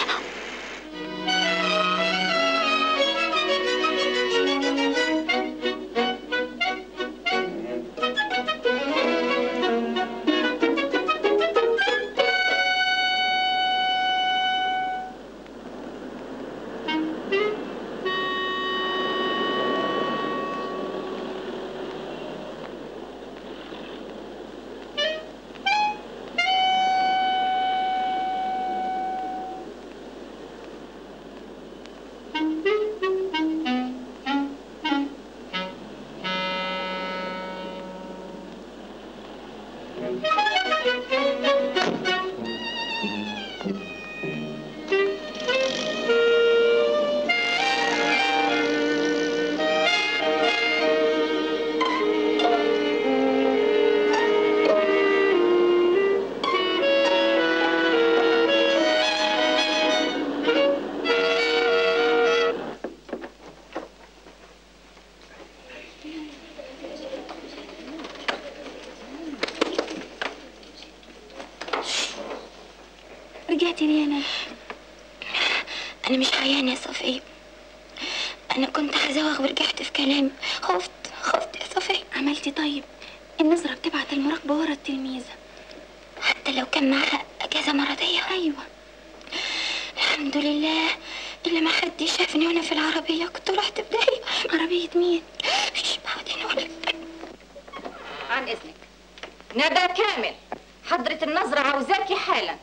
رجعتي ليه يا ندى؟ أنا مش عيانة يا صفية. أنا كنت هزوغ ورجعت في كلامي. خفت يا صفية. عملتي طيب؟ النظرة بتبعت المراقبة ورا التلميذة حتى لو كان معاها أجازة مرضية. أيوة الحمد لله. إلا ما حد شافني وأنا في العربية كنت رحت في داهية. عربية مين؟ مش بعدين أقولك. عن إذنك. ندى كامل، حضرة النظرة عاوزاكي حالا.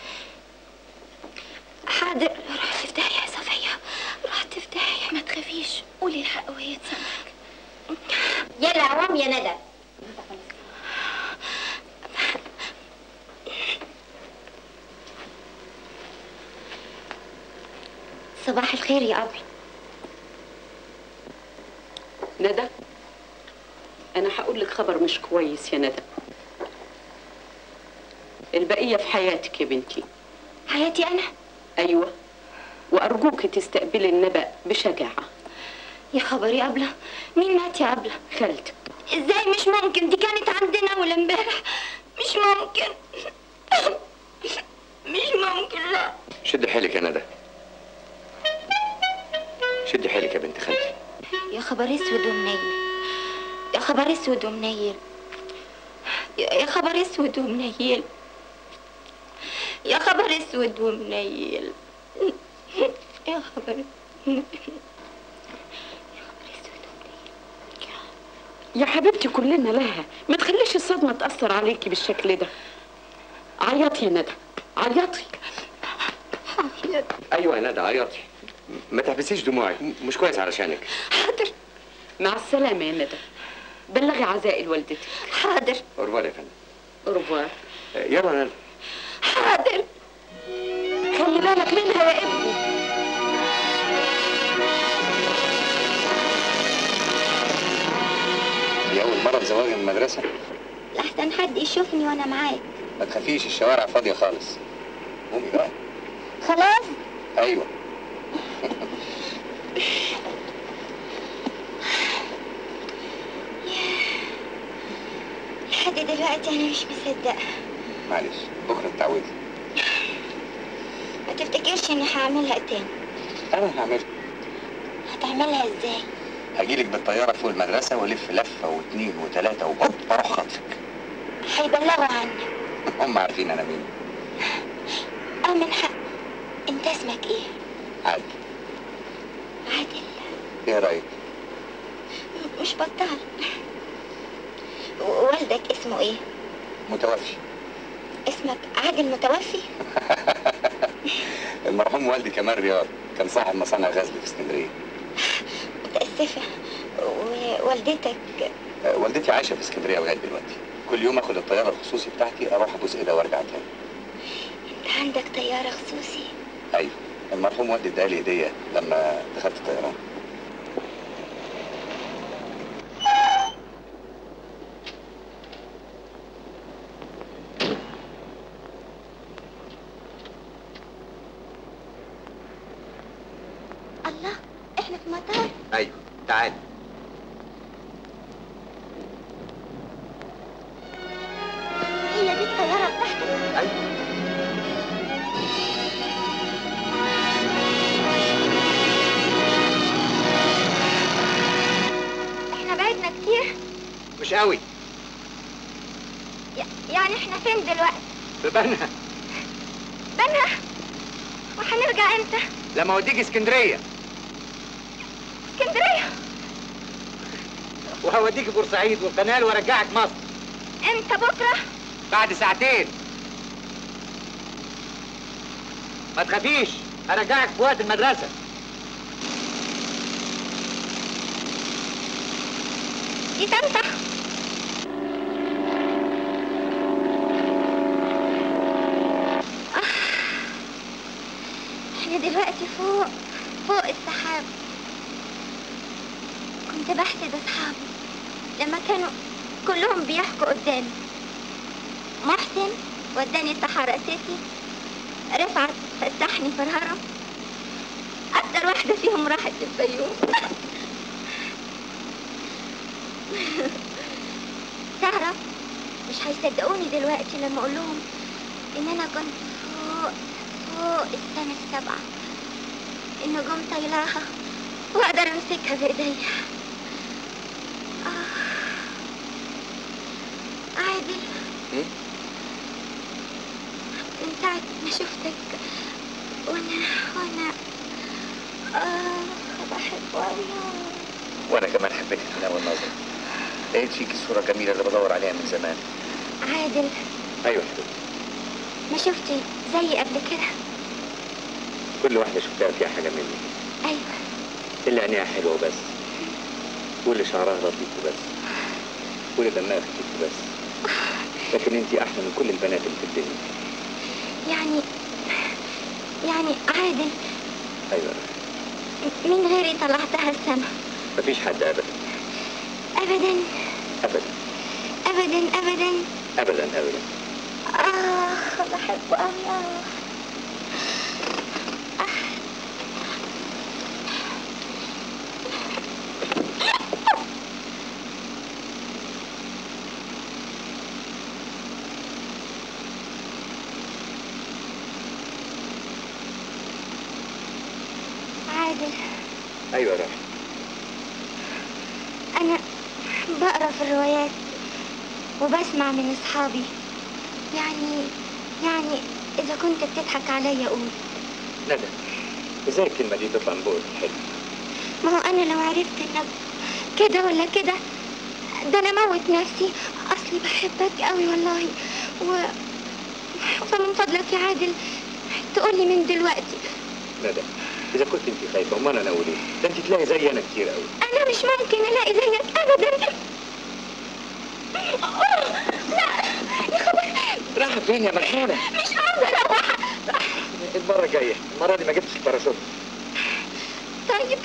حاضر. رحت في داهية يا صفية، رحت في داهية. ما تخافيش، قولي الحق وهي تسامحك. يلا عوام يا ندى. صباح الخير يا أبي. ندى، أنا هقول لك خبر مش كويس يا ندى. البقية في حياتك يا بنتي. حياتي أنا؟ أيوة، وأرجوك تستقبلي النبأ بشجاعة. يا خبر يا أبلة، مين مات يا أبلة؟ خالتك. إزاي مش ممكن؟ دي كانت عندنا أول امبارح. مش ممكن. مش ممكن. لا. شدي حيلك يا ندى، شدي حيلك يا بنت خالتي. يا خبر اسود ومنيل، يا خبر اسود ومنيل، يا خبر اسود ومنيل، يا خبر اسود ومنيل، يا خبر يا حبيبتي كلنا لها، ما تخليش الصدمة تأثر عليكي بالشكل ده. عيطي يا ندى، عيطي. ايوه يا ندى عيطي، ما تحبسيش دموعك، مش كويس علشانك. حاضر. مع السلامة يا ندى، بلغي عزائي لوالدتك. حاضر. أورفوار يا فندم. أورفوار. يلا يا ندى. حاضر. خلي بالك منها يا ابني. دي أول مرة بزواج من المدرسة؟ لحسن حد يشوفني وأنا معاك. ما تخافيش، الشوارع فاضية خالص. قومي بقى. خلاص؟ أيوه. لحد دلوقتي أنا مش مصدقة. معلش، بكرة تتعودي. ما تفتكرش اني هعملها تاني. انا هعملها. هتعملها ازاي؟ هجيلك بالطياره فوق المدرسه والف لفه واثنين وثلاثه وهوب اروح خاطفك. هيبلغوا عني. هم عارفين انا مين. من حق. انت اسمك ايه؟ عادل. عادل. ايه رايك؟ مش بطال. والدك اسمه ايه؟ متوفي. اسمك عادل متوفي؟ المرحوم والدي كمان رياض، كان صاحب مصانع غزل في اسكندريه. متأسفة. ووالدتك؟ والدتي عايشه في اسكندريه لغايه دلوقتي. كل يوم اخد الطياره الخصوصي بتاعتي اروح ابوس ايدها وارجع تاني. انت عندك طياره خصوصي؟ ايوه، المرحوم والدي ادالي هديه لما دخلت الطيران. الله، احنا في مطار. ايوه، تعالي. هي دي الطياره بتاعتك؟ ايوه. احنا بعدنا كتير؟ مش قوي. يعني احنا فين دلوقتي؟ في بنها. بنها؟ وهنرجع امتى؟ لما اوديك اسكندريه. اسكندريه؟ وهوديك بورسعيد والقنال وارجعك مصر. امتى بكره؟ بعد ساعتين. ما تخافيش، هرجعك في وقت المدرسه. دي تنفع؟ احنا دلوقتي فوق السحاب. كنت بحسد اصحابي لما كانوا كلهم بيحكوا قدامي. محسن وداني الصحراء سيتي، رفعت فسحني في الهرم، اكتر واحده فيهم راحت الفيوم. تعرف مش هيصدقوني دلوقتي لما اقول لهم ان انا كنت فوق السنه السابعه، النجوم طايلاها واقدر امسكها بايديا. عادل، من ساعة ما شفتك وانا بحبه أوي. وانا كمان حبيتك من اول نظره. لقيت فيك الصوره الجميله اللي بدور عليها من زمان. عادل. ايوه حبيبتي. ما شفتي زي قبل كده؟ كل واحده شفتها فيها حاجه مني. ايوه. اللي عينيها حلوه بس، واللي شعرها لطيف بس، واللي دمها خفيف بس. لكن انت احلى من كل البنات اللي في الدنيا. يعني عادل. ايوه. مين غيري طلعتها السما؟ مفيش حد ابدا. ابدا ابدا ابدا ابدا ابدا ابدا. بحبه قوي. عادل. ايوه راح. انا بقرا في الروايات وبسمع من اصحابي. يعني اذا كنت بتضحك عليا قول. ندى، ازاي الكلمه دي تطلع من بقك الحلو؟ ما هو انا لو عرفت انك كده ولا كده ده انا موت نفسي. اصلي بحبك قوي والله. فمن فضلك يا عادل تقولي من دلوقتي. ندى، اذا كنت انت خايفه امال انا اقول ايه؟ ده انت تلاقي زي انا كتير قوي. انا مش ممكن الاقي زيك ابدا. لا يا خبر. رايحه فين يا مجنونه؟ مش عاوزه اروح. المره الجايه، المره دي ما جبتش الباراشوت. طيب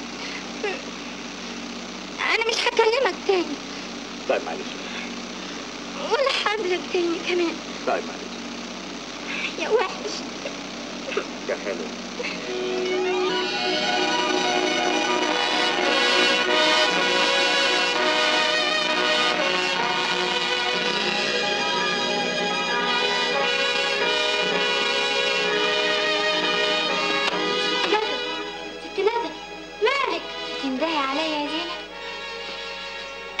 انا مش هكلمك تاني. طيب معلش. ولا هقابلك تاني كمان. طيب معلش. يا وحش. يا حلو.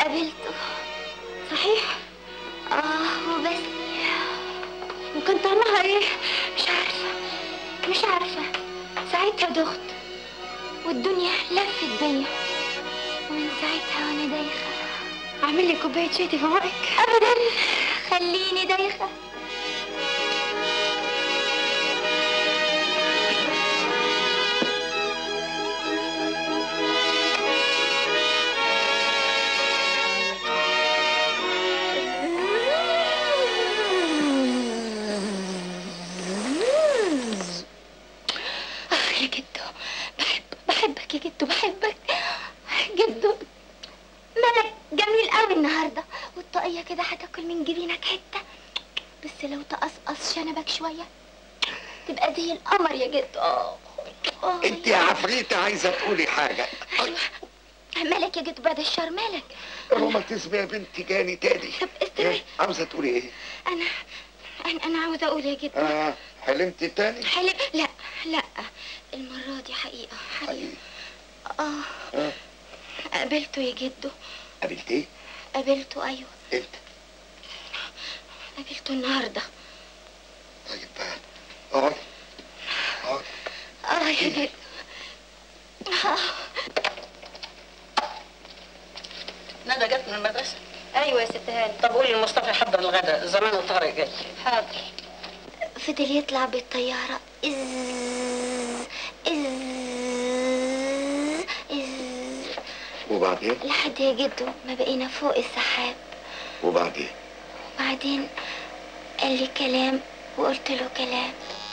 قابلته. صحيح؟ وبسني. وكان طعمها ايه؟ مش عارفة. ساعتها دخت والدنيا لفت بيا، ومن ساعتها وانا دايخة. اعمل لي كوباية شاي تفوقك؟ ابدا، خليني دايخة. يا جدو، بحبك يا جدو، بحبك جدو. مالك جميل قوي النهارده، والطاقية كده هتاكل من جبينك حتة، بس لو تقصقص شنبك شوية تبقى زي القمر يا جدو. انت يا عفريتة عايزة تقولي حاجة. ايوه، مالك يا جدو بعد الشر، مالك؟ الروماتيزم يا بنتي جاني تاني. طب استني. عاوزة تقولي ايه؟ انا عاوزة اقول يا جدو. حلمتي تاني؟ لا، المرة دي حقيقة. قابلته يا جدو. قابلتيه؟ قابلته، ايوه. امتى؟ قابلته النهارده. طيب اقعدي. يا جدو. ندى جت من المدرسة؟ ايوه يا ست هاني. طب قولي لمصطفى يحضر الغداء، زمان وطارق جاي. حاضر. فضل يطلع بالطيارة وبعدين؟ لحد يا جدو ما بقينا فوق السحاب. وبعدين قال لي كلام وقلت له كلام.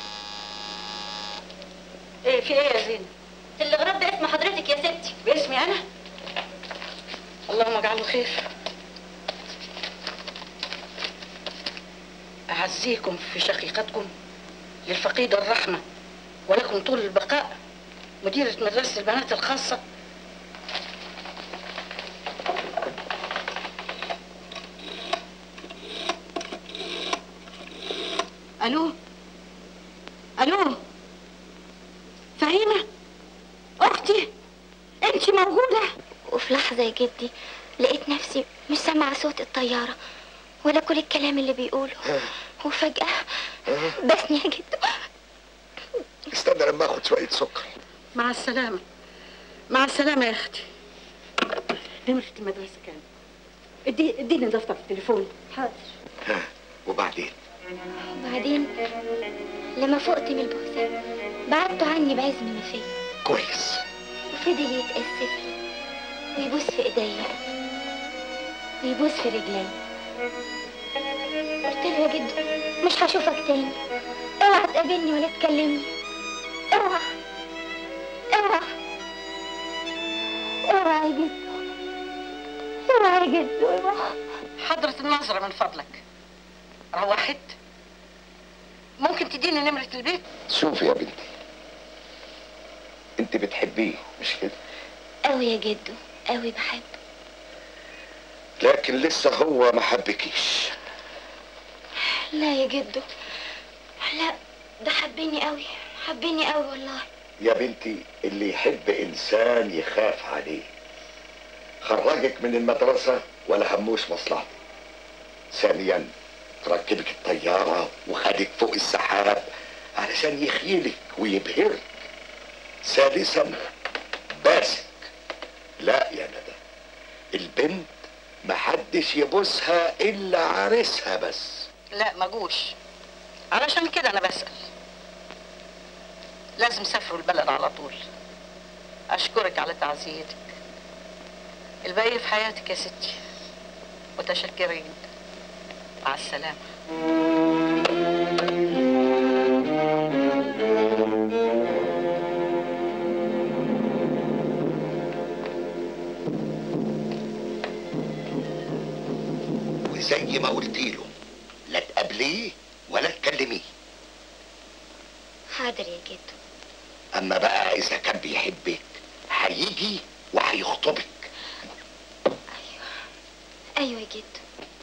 ايه في ايه يا زينب؟ الغراب ده اسم حضرتك يا ستي. باسمي انا؟ اللهم اجعله خير. اعزيكم في شقيقتكم للفقيدة الرحمة، ولكم طول البقاء، مديرة مدرسة البنات الخاصة. الو فهيمة اختي، انت موجودة؟ وفي لحظة يا جدي لقيت نفسي مش سامعة صوت الطيارة ولا كل الكلام اللي بيقوله، وفجأة بسني يا جدو. استنى لما اخد شوية سكر. مع السلامة. مع السلامة يا اختي. نمرة المدرسة كام؟ اديني دفتر التليفون. حاضر. وبعدين لما فقت من البوسة بعدته عني بعزم ما فيا. كويس. وفضل يتأسف لي ويبوس في ايديا ويبوس في رجلي. قلت له يا جدو مش هشوفك تاني، اوعى تقابلني ولا تكلمني، اوعى يا جدو، اوعى يا جدو، اوعى. حضرة النظرة من فضلك، روحت؟ ممكن تديني نمرة البيت؟ شوفي يا بنتي، انت بتحبيه مش كده؟ قوي يا جدو، قوي بحبه. لكن لسه هو ما حبكيش. لا يا جدو، لا، ده حبني قوي والله. يا بنتي اللي يحب انسان يخاف عليه. خرجك من المدرسة ولا هموش مصلحته. ثانيا تركبك الطيارة وخدك فوق السحاب علشان يخيلك ويبهرك. ثالثا باسك. لا يا ندى، البنت محدش يبوسها الا عريسها بس. لا ما جوش، علشان كده انا بسأل. لازم سافروا البلد على طول. اشكرك على تعزيتك. الباقي في حياتك يا ستي. متشكرة جدا. مع السلامة. وزي ما قلت له لا تقابليه ولا تكلميه. حاضر يا جدو. اما بقى اذا كان بيحبك هيجي وهيخطبك. ايوه يا جدو.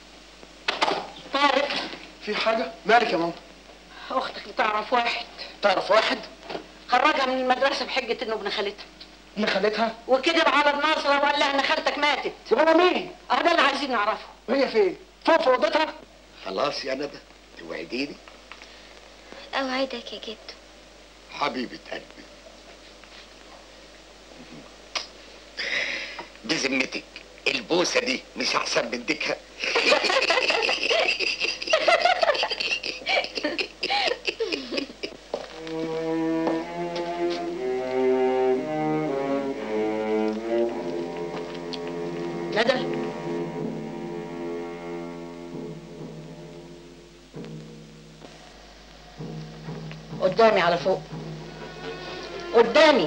طارق، في حاجة؟ مالك يا ماما؟ اختك بتعرف واحد. تعرف واحد؟ خرجها من المدرسة بحجة انه ابن خالتها. ابن خالتها؟ وكذب على الناصره وقال لها ان خالتك ماتت. وهو مين؟ اه ده اللي عايزين نعرفه. وهي فين؟ فوق في اوضتها؟ خلاص يا ندى توعديني؟ اوعدك يا جدو. حبيبة قلبي، بذمتك البوسة دي مش أحسن من ديكها؟ ندى قدامي على فوق، قدامي.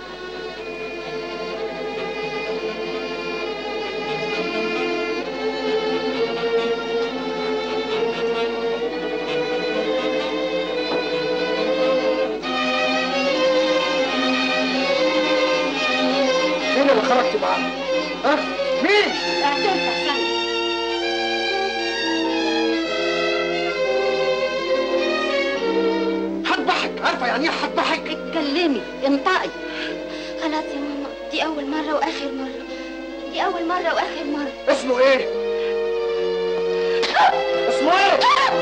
مين اللي خرجت معاه؟ ها؟ مين؟ اعترف احسن. هذبحك، عارفه يعني ايه هذبحك؟ اتكلمي، انطقي. خلاص يا ماما، دي اول مره واخر مره، دي اول مره واخر مره. اسمه ايه؟ اسمه ايه؟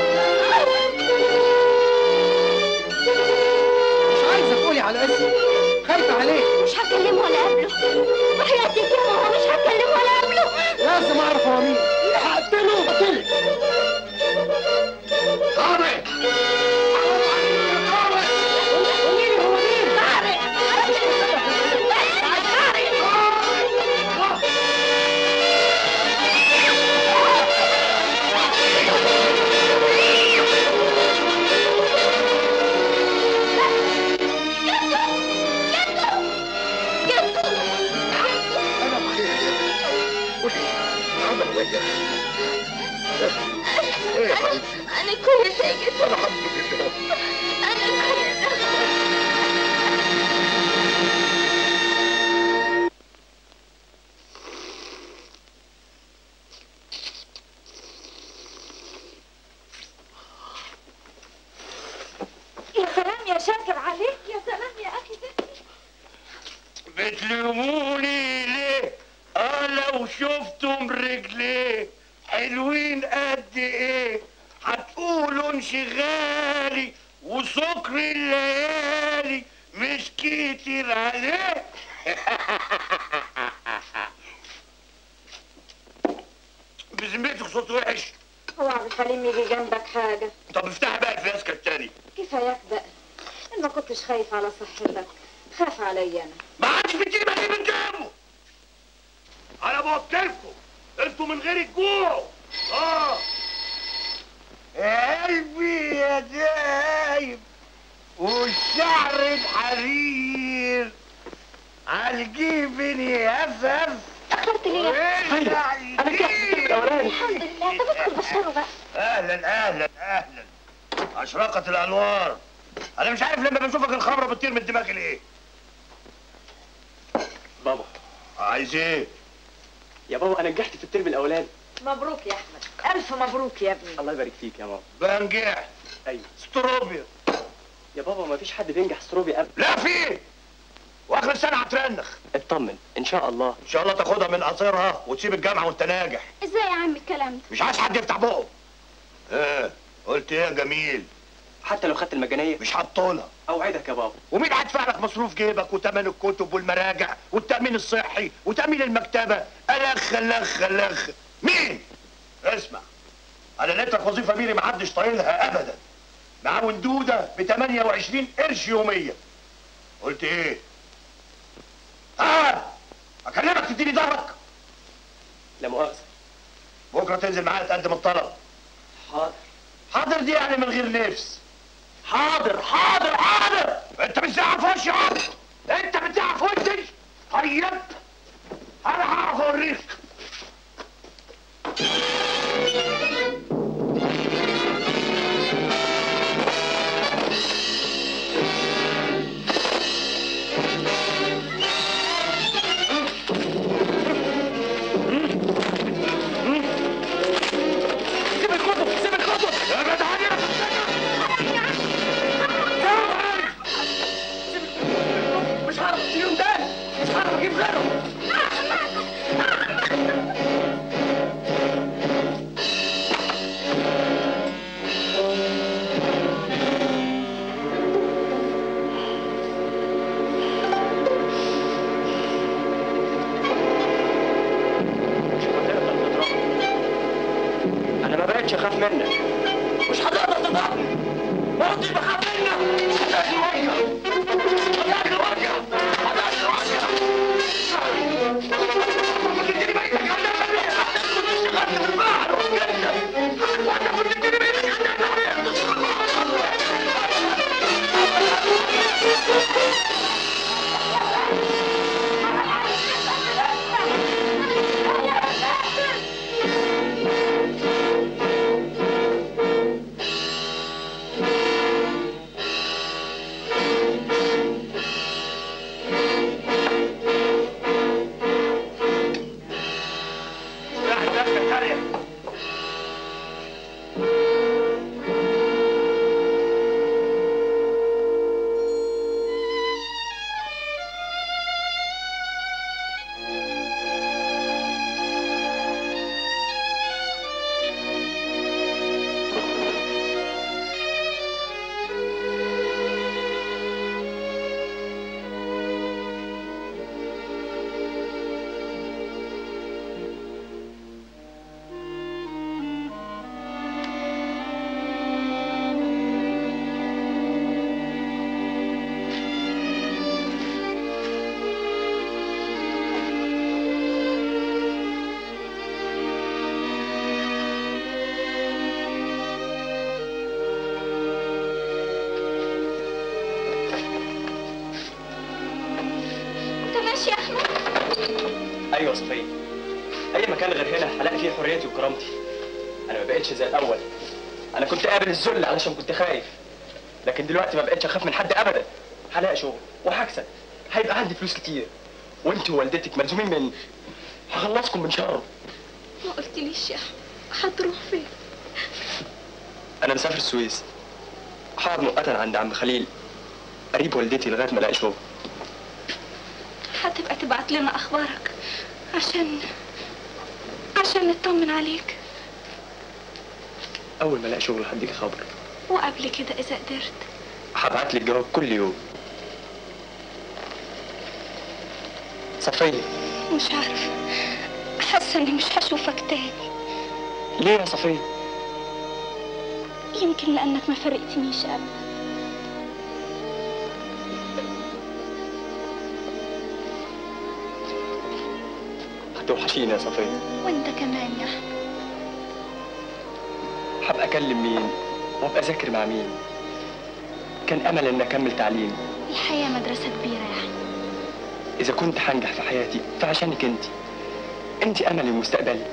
مش عايزه تقولي على اسمه، خايفه عليه. مش هكلمه ولا اقابله، وحياتك يا ماما مش هكلمه ولا اقابله. لازم اعرف هو مين. هقتله. قتله. طارق! أنا كويسة يا جدو. الحمد لله. أنا كويسة. يا سلام يا شاكر عليك، يا سلام يا اخي زكي. بتلوموني ليه؟ لو شفتم رجليه حلوين قد ايه هتقولوا انشغالي وسكر الليالي مش كتير عليه. بذمتك صوت وحش. هو عبد الحليم يجي جنبك حاجه؟ طب افتحي بقى الفياسكه التاني. كفاياك بقى، ان ما كنتش خايف على صحتك خاف عليا انا. ما عادش بتجيب عليه من جنبه. انا بوكلكم انتوا من غير الجوع. يا قلبي يا دايب والشعر الحرير عالجيب يهفف. اتأخرت ليه؟ انا كده الاولاني. الحمد لله. طب ادخل بشره بقى. اهلا اهلا اهلا. اشرقت الانوار. انا مش عارف لما بشوفك الخمره بتطير من دماغي ليه. بابا عايز ايه؟ يا بابا انا نجحت في الترم الاولاني. مبروك يا احمد، الف مبروك يا ابني. الله يبارك فيك يا ماما. بقى نجحت. ايوه. ستروبيا. يا بابا ما فيش حد بينجح ستروبي ابدا. لا في. واخر السنه هترنخ. اطمن ان شاء الله. ان شاء الله تاخدها من قصيرها وتسيب الجامعه وانت ناجح. ازاي يا عم الكلام ده؟ مش عايز حد يفتح بقه. قلت ايه يا جميل؟ حتى لو خدت المجانيه مش هتطولها. اوعدك يا بابا. ومين هيدفع لك مصروف جيبك وتمن الكتب والمراجع والتامين الصحي وتامين المكتبه؟ الخ مين؟ اسمع، انا لقيت لك وظيفه ميري محدش طايلها ابدا. مع وندوده ب 28 قرش يوميا. قلت ايه؟ اكلمك تديني ظهرك؟ لا مؤاخذه. بكره تنزل معايا تقدم الطلب. حاضر. حاضر دي يعني من غير نفس. حاضر. انت بتزعق في وشي يا انت بتزعق في وشي. طيب انا هعرف اوريك. سيب الخطوة يا جدعان. مش هعرف اليوم ده، مش هعرف بقتش اخاف منك. مش هتقدر تضربني، ما كنتش بخاف منك. هتاكل وجهك، هتاكل وجهك، هتاكل وجهك. كنت تديني بيتك عند النبي، كنت اشتغلت في البحر وجدك. كنت تديني بيتك عند النبي. ايوه يا صفيه، اي مكان غير هنا هلاقي فيه حريتي وكرامتي. انا ما بقتش زي الاول. انا كنت قابل الذل علشان كنت خايف، لكن دلوقتي ما بقتش اخاف من حد ابدا. هلاقي شغل وهكسب، هيبقى عندي فلوس كتير، وانت ووالدتك ملزومين مني. هخلصكم من شره. ما قلتليش يا احمد هتروح فين؟ انا مسافر السويس، هقعد مؤقتا عند عم خليل قريب والدتي لغايه ما الاقي شغل. هتبقى تبعت لنا اخبارك عشان نطمن عليك. اول ما الاقي شغل هديك خبر، وقبل كده اذا قدرت هبعت لك جواب كل يوم. صفيه، مش عارفه، حاسه اني مش هشوفك تاني. ليه يا صفيه؟ يمكن لانك ما فرقتنيش ابدا. هتوحشيني يا صفيه. وانت كمان يا احمد. هبقى اكلم مين وابقى اذاكر مع مين؟ كان امل ان اكمل تعليمي. الحياه مدرسه كبيره يا احمد. اذا كنت هنجح في حياتي فعشانك انت املي ومستقبلي.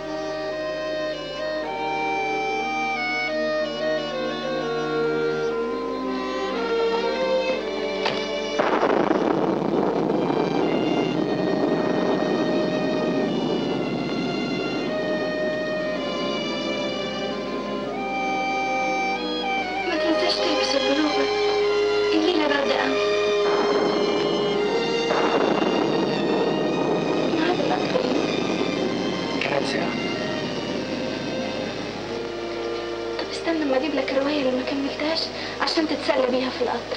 استنى لما اجيب لك الروايه اللي ما كملتهاش عشان تتسلى بيها في القطر.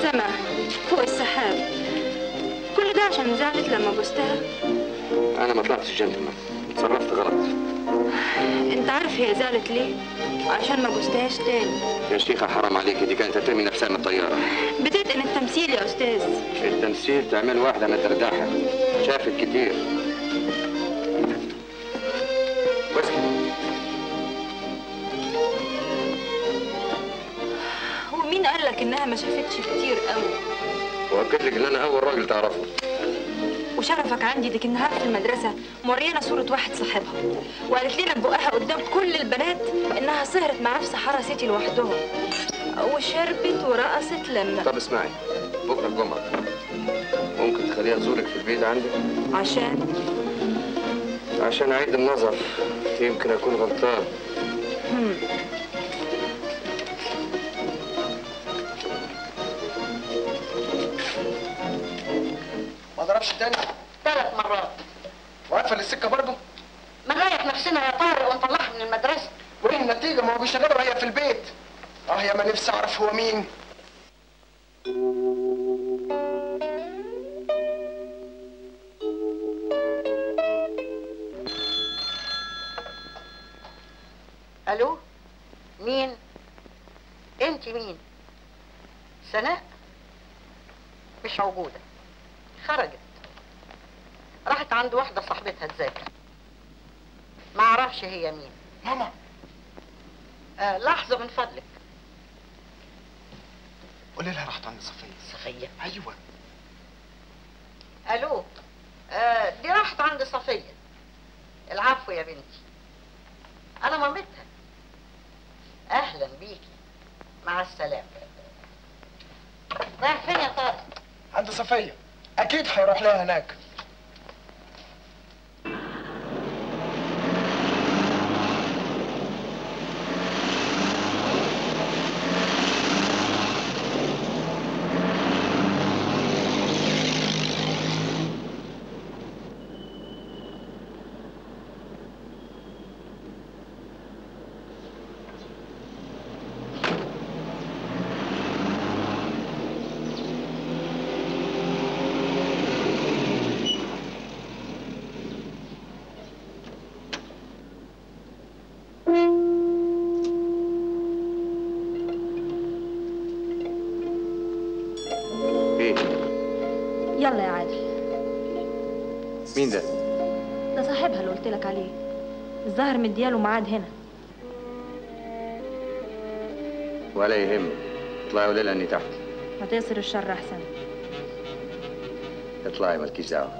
السما فوق السحاب، كل ده عشان زعلت لما بوستها. انا ما طلعتش جنتلمان، اتصرفت غلط. انت عارف هي زعلت ليه؟ عشان ما بوستهاش تاني. يا شيخة حرام عليك، دي كانت هترمي نفسها من الطيارة. بتتقن التمثيل يا استاذ. التمثيل تعمل واحدة متردحة، شافت كتير. ومين قال لك انها ما شافتش كتير قوي؟ واكد لك ان انا اول راجل تعرفه. وشرفك عندي ديك النهار في المدرسة موريانا صورة واحد صاحبها، وقالت لنا ببقها قدام كل البنات انها سهرت معاه في صحارى سيتي لوحدهم وشربت ورقصت لما. طب اسمعي، بكره الجمعة ممكن تخليها تزورك في البيت عندي؟ عشان اعيد النظر، يمكن اكون غلطان. ما ضربش تاني؟ 3 مرات. وقفل السكه برضه؟ ما نريح نفسنا يا طارق ونطلعها من المدرسه. وايه النتيجه؟ ما هو بيشغلوا هي في البيت. يا ما نفسي اعرف هو مين. الو، مين؟ انت مين؟ سناء؟ مش موجوده، خرجت، راحت عند واحده صاحبتها تذاكر. ما اعرفش هي مين. ماما. لحظه من فضلك. قولي لها راحت عند صفيه. صفيه؟ ايوه. الو، دي راحت عند صفيه. العفو يا بنتي، انا مامتها. اهلا بيكي، مع السلامه. رايح فين يا طارق؟ عند صفيه، اكيد هيروح لها هناك. يلا يا عادل. مين ده؟ ده صاحبها اللي قلت لك عليه، الظاهر مدياله ميعاد هنا. ولا يهم، اطلعي قولي لها اني تحت. ما تيسر الشر احسن. اطلعي مالكيش دعوه.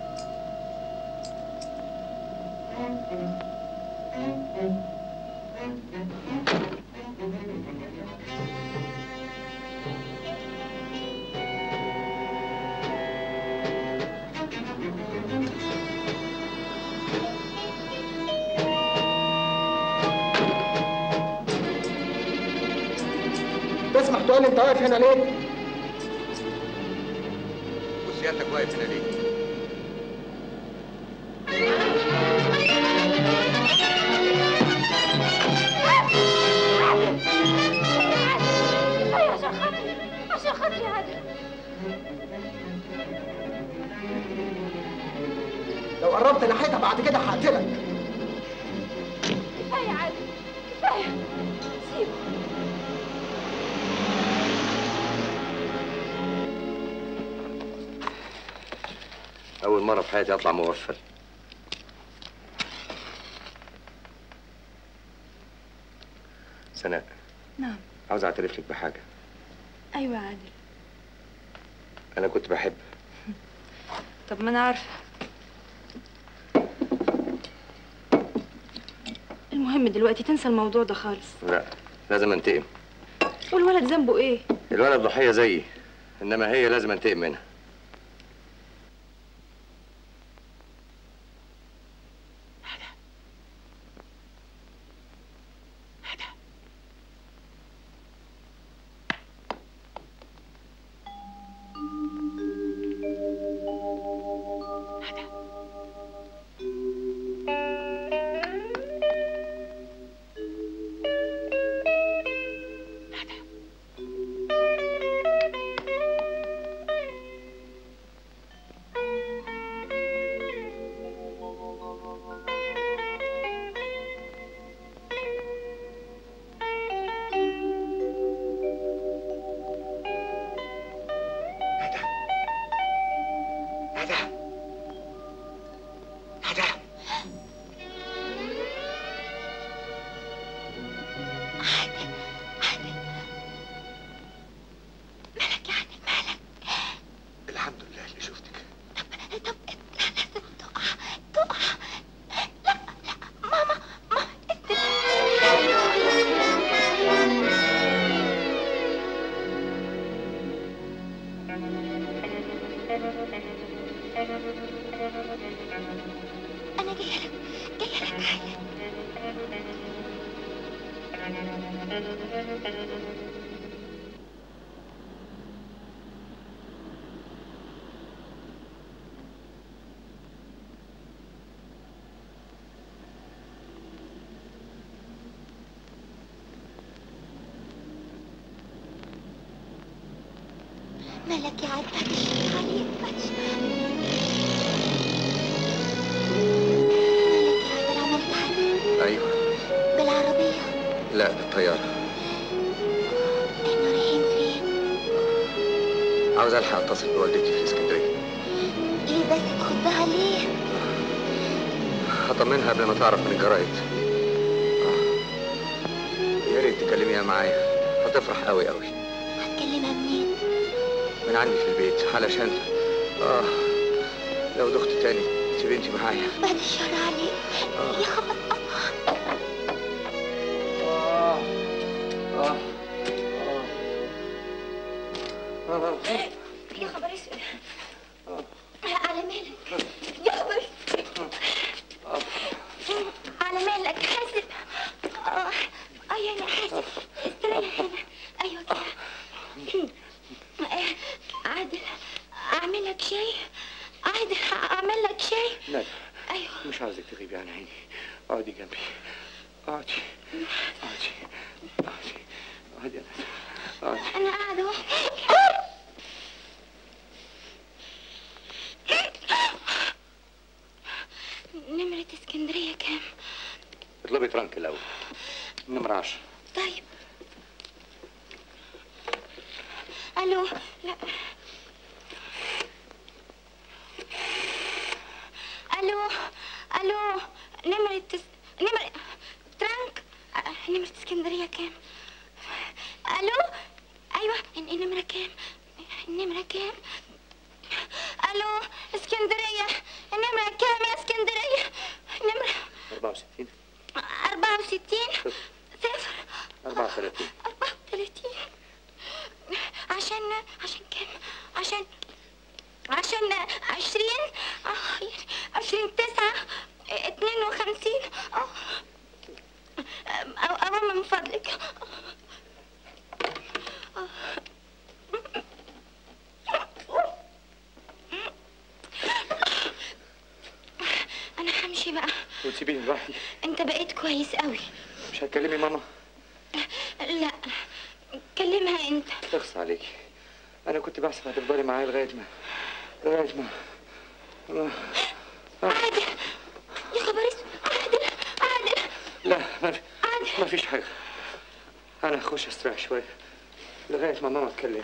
تسمح تقول لي انت واقف هنا ليه؟ وسيادتك واقف هنا ليه؟ عشان خاطري يا عادل. لو قربت ناحيتها بعد كده هقتلك. كفايه يا عادل، كفايه، سيبه. أول مرة في حياتي أطلع مغفل. سناء. نعم. عاوز أعترف لك بحاجة. ايوه يا عادل. أنا كنت بحب. طب ما انا عارفه. المهم دلوقتي تنسى الموضوع ده خالص. لا، لازم أنتقم. والولد ذنبه ايه؟ الولد ضحية زيي، إنما هي لازم أنتقم منها. أنا جاية لك حالا. مالك يا عاد؟ عليك مالك يا عاد؟ عملت حاجة؟ ايوه. بالعربية؟ لا بالطياره. احنا رايحين فين؟ عاوز الحق اتصل بوالدتي في اسكندريه. ليه بس تخضها ليه؟ هطمنها قبل ما تعرف من الجرايد. يا ريت تكلميها معايا، هتفرح قوي قوي. هتكلمها منين؟ من عندي في البيت علشان لو دخت تاني تسيبي انت معايا. بعد الشر عليك. يا خبر. يا خبر اسود. على مالك؟ يا خبر. على مالك حاسب؟ يعني حاسب. استريح هنا. ايوه كده. عادل اعمل لك شاي؟ عادل اعمل لك شاي؟ لا ايوه. مش عاوزك تغيبي عن عيني. اقعدي جنبي. اقعدي اقعدي اقعدي اقعدي. انا قاعده اهو. نمرة اسكندرية كام؟ اطلبي فرانك الاول. نمرة 10. طيب. الو. لا. الو نمرة ترانك. نمرة اسكندرية كام؟ الو. ايوه النمرة كام؟ النمرة كام؟ الو اسكندرية. النمرة كام يا اسكندرية؟ نمرة 64 64 0 34 34. عشان كام؟ عشان 20 20 9 52. أو من فضلك. أنا همشي بقى. وتسيبيني لوحدي؟ أنت بقيت كويس قوي. مش هتكلمي ماما؟ لا كلمها أنت. اخص عليكي. أنا كنت بحسب هتفضلي معايا لغاية ما عادل. يا خبر اسود. عادل. لا ما فيش حاجة. أنا هخش استريح شوية لغاية ما ماما تكلمني.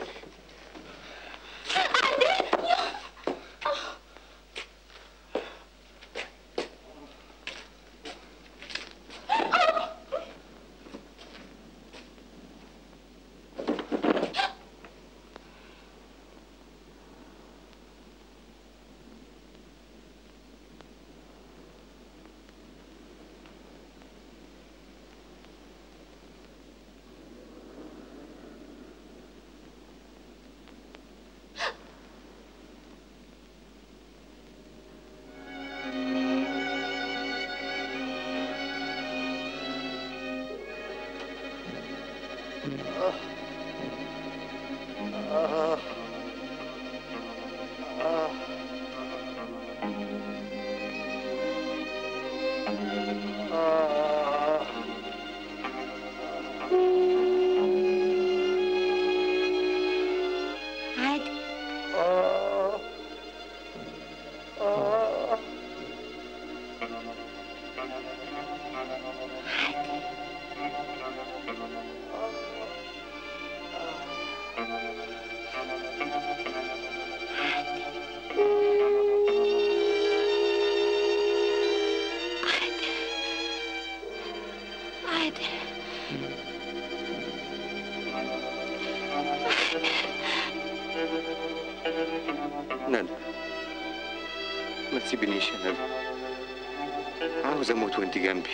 ندى ما تسيبنيش يا ندى. عاوز اموت وانت جنبي.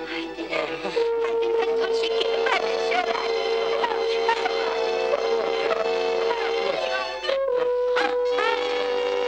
ما تقولش كده بعد الشر عليك.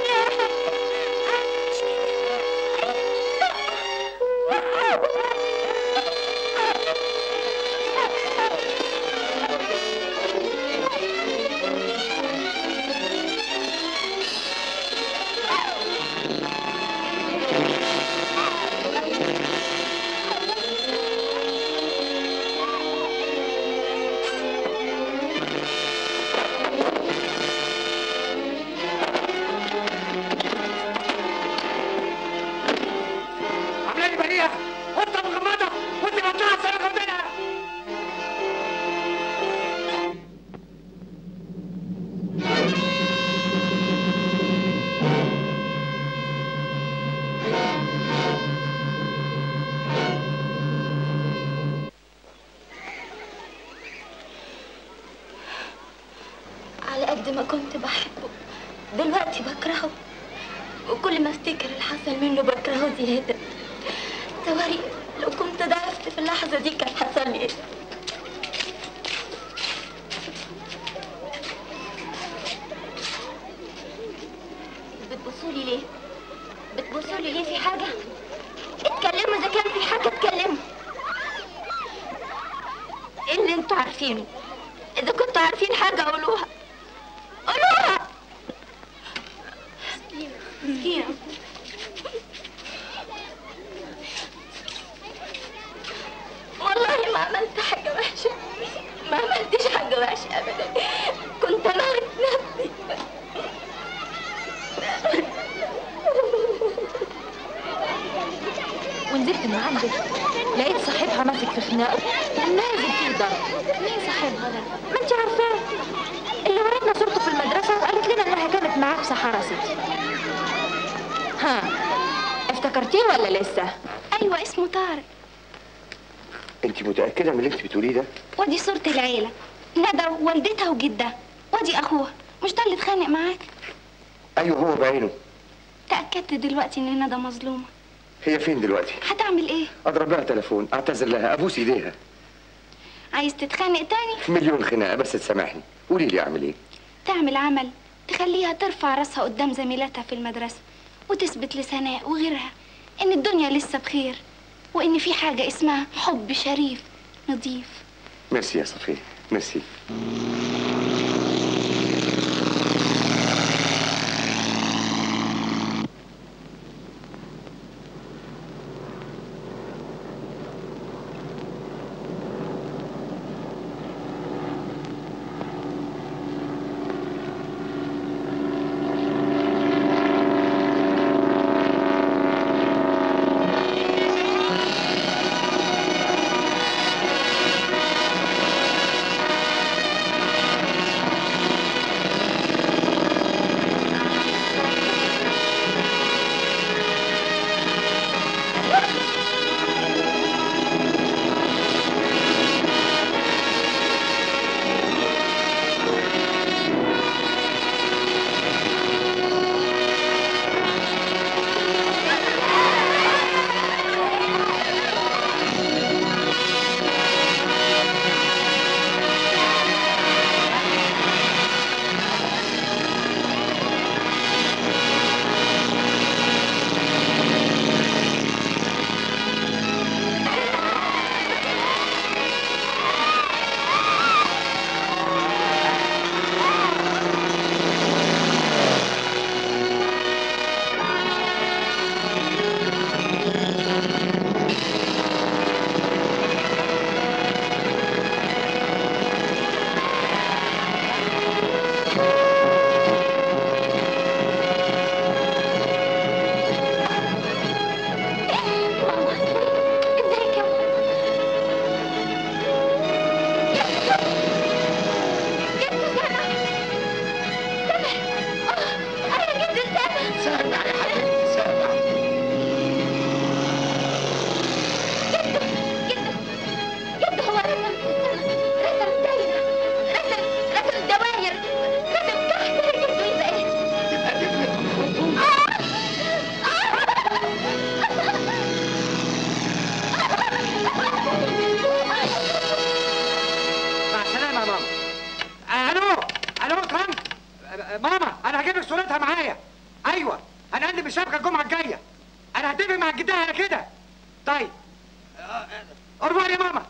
بحبه، دلوقتي بكرهه، وكل ما افتكر اللي حصل منه بكرهه زيادة. تصوري لو كنت ضعفت في اللحظة دي كان حصل لي ايه؟ بتبصولي ليه؟ بتبصولي ليه؟ في حاجة؟ اتكلموا إذا كان في حاجة اتكلموا. ايه اللي انتوا عارفينه؟ إذا كنتوا عارفين حاجة قولوها. قولوها! مسكينة. والله ما عملت حاجة وحشة، ما عملتش حاجة وحشة أبدا، كنت أموت نفسي. ونزلت من عندك لقيت صاحبها ماسك في خناقه، نازل فيه ضرب. مين صاحبها ده؟ ما انت عارفاه، اللي وريتنا صورته في المدرسه وقالت لنا انها كانت معاه في صحارى ستي. ها افتكرتيه ولا لسه؟ أيوة اسمه طارق. انت متأكدة من اللي انت بتقوليه ده؟ ودي صورة العيلة، ندى ووالدتها وجدها، ودي أخوها، مش ده اللي اتخانق معاك؟ ايوه هو بعينه. تأكدت دلوقتي إن ندى مظلومة. هي فين دلوقتي؟ هتعمل إيه؟ اضرب لها تليفون، اعتذر لها، ابوس ايديها. عايز تتخانق تاني؟ مليون خناقة، بس تسامحني. قولي لي اعمل ايه؟ تعمل عمل تخليها ترفع راسها قدام زميلاتها في المدرسة، وتثبت لسناء وغيرها إن الدنيا لسه بخير، وإن في حاجة اسمها حب شريف نظيف. ميرسي يا صفية، ميرسي. ماما انا هجيب لك صورتها معايا. ايوه هنقدم الشبكه الجمعه الجايه. انا هتفق مع جدها على كده. طيب اورفوار يا ماما.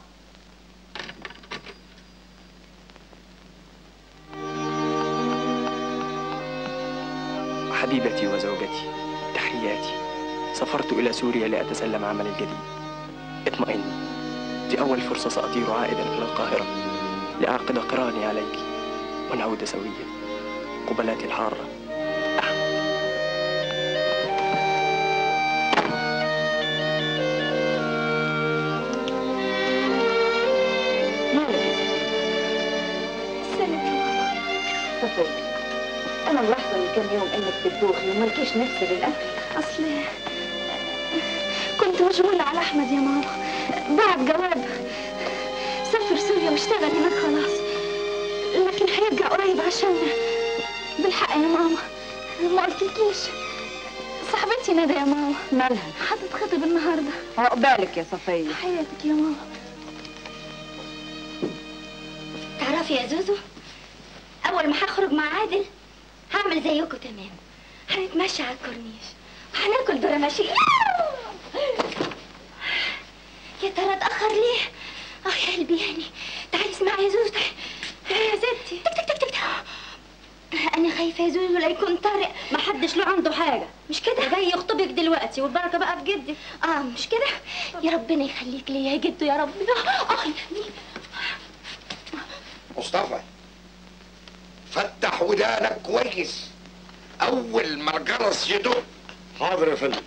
حبيبتي وزوجتي، تحياتي. سافرت إلى سوريا لأتسلم عملي الجديد. اطمئني، دي أول فرصة سأطير عائدا إلى القاهرة لأعقد قراني عليك ونعود سويا. قبلاتي الحارة، أحمد. مالك؟ سلمت ماما. صفية، أنا ملاحظة من كام يوم إنك بتدوخي ومالكيش نفس للأكل. أصل كنت مشغولة على أحمد يا ماما، بعت جواب سافر سوريا واشتغل هناك خلاص، لكن هيرجع قريب عشان بالحق يا ماما ما قلتلكيش صاحبتي ندى يا ماما. مالها؟ هتتخطب النهارده. عقبالك يا صفيه. حياتك يا ماما. تعرفي يا زوزو، اول ما هخرج مع عادل هعمل زيكم تمام. هنتمشى على الكورنيش وهناكل برماشي. يا ترى اتاخر ليه؟ يا قلبي يعني. تعالي اسمعي يا زوزو. تعالي يا ستي. تك تك تك تك. انا خايفه يا زوزو لا يكون طارق. ما حدش له عنده حاجه، مش كده؟ جاي يخطبك دلوقتي والبركه بقى في جدك. مش كده؟ يا ربنا يخليك ليا يا جدو يا رب. مصطفى فتح ودانك كويس اول ما الجرس يدق. حاضر يا فندم.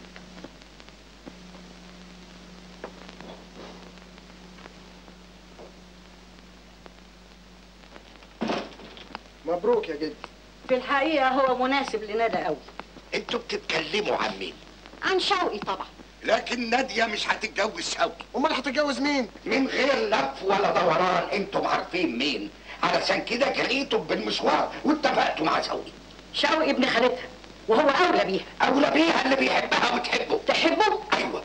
مبروك يا جدي. في الحقيقة هو مناسب لندى قوي. انتوا بتتكلموا عن مين؟ عن شوقي طبعا. لكن نادية مش هتتجوز شوقي. امال هتتجوز مين؟ من غير لف ولا دوران، انتم عارفين مين. علشان كده جريتوا بالمشوار واتفقتوا مع شوقي. شوقي ابن خالتها وهو اولى بيها. اولى بيها اللي بيحبها وتحبه. تحبه؟ ايوه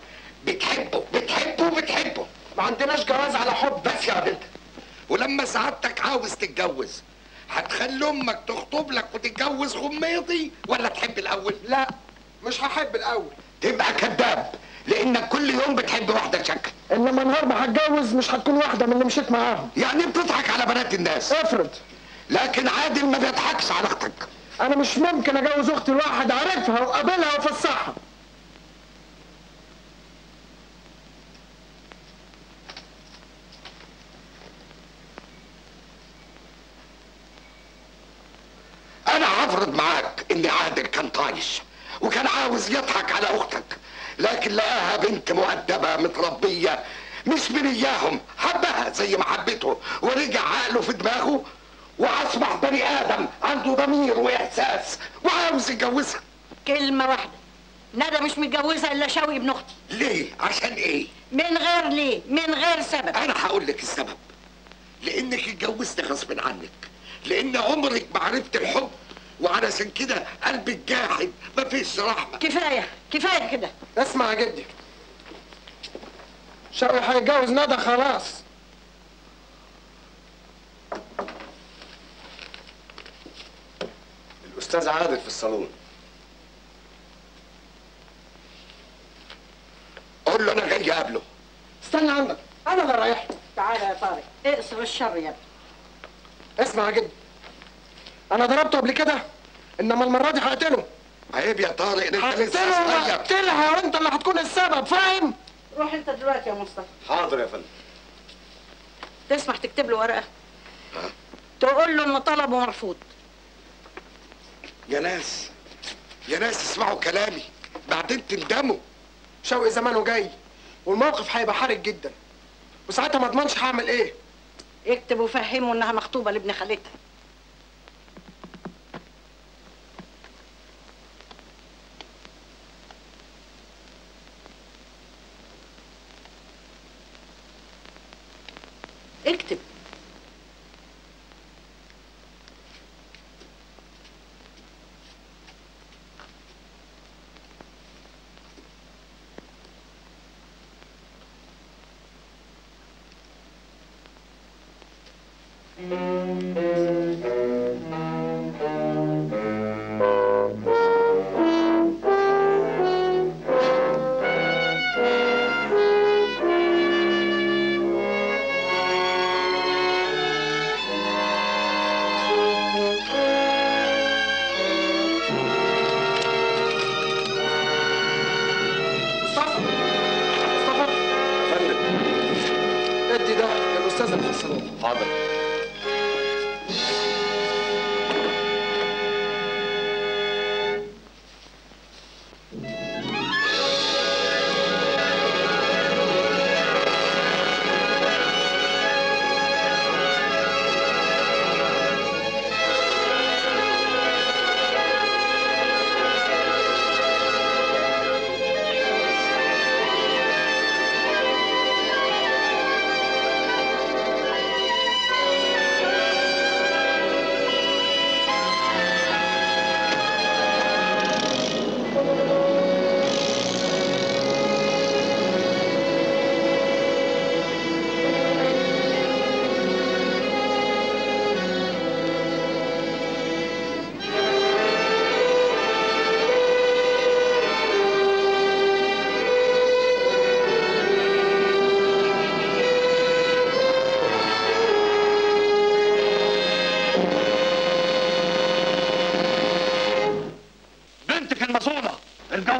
بتحبه. ما عندناش جواز على حب. بس يا بنت، ولما سعادتك عاوز تتجوز هتخلي امك تخطب لك وتتجوز غميضي ولا تحب الاول؟ لا مش هحب الاول. تبقى كذاب لانك كل يوم بتحب واحده شكل. انما نهار ما هتجوز مش هتكون واحده من اللي مشيت معاهم. يعني بتضحك على بنات الناس. افرض. لكن عادل ما بيضحكش على اختك. انا مش ممكن اجوز اختي لواحد عارفها وقابلها وافسحها. انا هفرض معاك ان عادل كان طايش وكان عاوز يضحك على اختك، لكن لقاها بنت مؤدبه متربيه مش من اياهم، حبها زي ما حبته ورجع عقله في دماغه واصبح بني ادم عنده ضمير واحساس وعاوز يتجوزها. كلمة واحدة، ندى مش متجوزة الا شوقي ابن اختي. ليه؟ عشان ايه؟ من غير ليه؟ من غير سبب. انا هقول لك السبب. لانك اتجوزت غصب عنك، لان عمرك ما عرفت الحب وعلشان كده قلبك جاحد مفيش رحمه. كفايه كده. اسمع يا جدي، شوقي هيتجوز ندى خلاص. الاستاذ عادل في الصالون. قول له انا جاي اقابله. استنى عندك، انا اللي رايح. تعالى يا طارق، اقصر الشر يا ابني. اسمع يا جدي، انا ضربته قبل كده، انما المره دي هقتله. عيب يا طارق، انت لسه صغير. هقتلها وانت اللي هتكون السبب، فاهم؟ روح انت دلوقتي يا مصطفى. حاضر يا فندم. تسمح تكتب له ورقه تقول له ان طلبه مرفوض. يا ناس اسمعوا كلامي بعدين تندموا. شوقي زمانه جاي والموقف هيبقى حرج جدا، وساعتها ما اضمنش هعمل ايه. اكتب وفهمه انها مخطوبه لابن خالتها. اكتب. ادي ده للاستاذ اللي في الصالون. حاضر.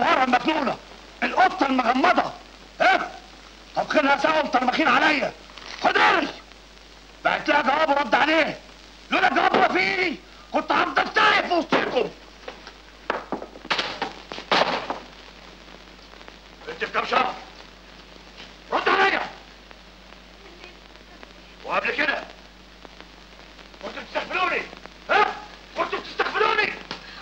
الجوهره المجنونه، القطه المغمضه. ها؟ طبخينها سوا ومطرمخين عليا. خدري بعت لها جواب ورد عليه. لولا الجواب رفيقي كنت هفضل تايه في وسطكم. انت في كام شهر؟ رد عليا. وقبل كده كنتوا بتستقبلوني؟ ها؟ كنتوا بتستقبلوني؟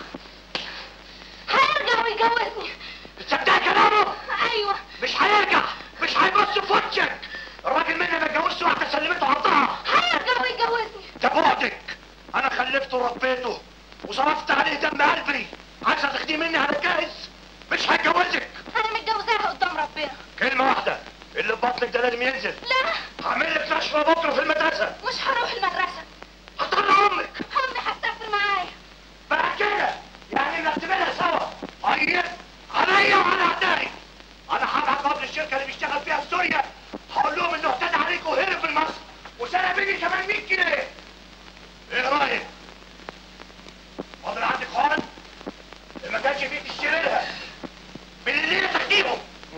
هيرجع ويجوزني. تصدقي كلامه؟ ايوه. مش هيرجع، مش هيبص في وشك. الراجل مني ما اتجوزش واحده سلمته عرضها. هيرجع ويجوزني. ده بعدك. انا خلفته وربيته وصرفت عليه دم قلبي. عايزه تاخديه مني على الجاهز؟ مش هتجوزك. انا متجوزاها قدام ربنا. كلمه واحده، اللي في بطنك ده لازم ينزل. لا. هعمل لك نشره بكره في المدرسه. مش هروح المدرسه. هطلع امك. امي هتسافر معايا. بقى كده يعني نرتبها سوا. طيب عليا وعلى اعدائي. انا هبعت قبل الشركه اللي بيشتغل فيها في سوريا، هقول لهم انه اعتدى عليك وهرب من مصر وسرق مني كمان 100 جنيه. ايه رايك؟ فاضل عندك خالد؟ اللي ما كانش فيه تشتري لها من الليله تخديمه.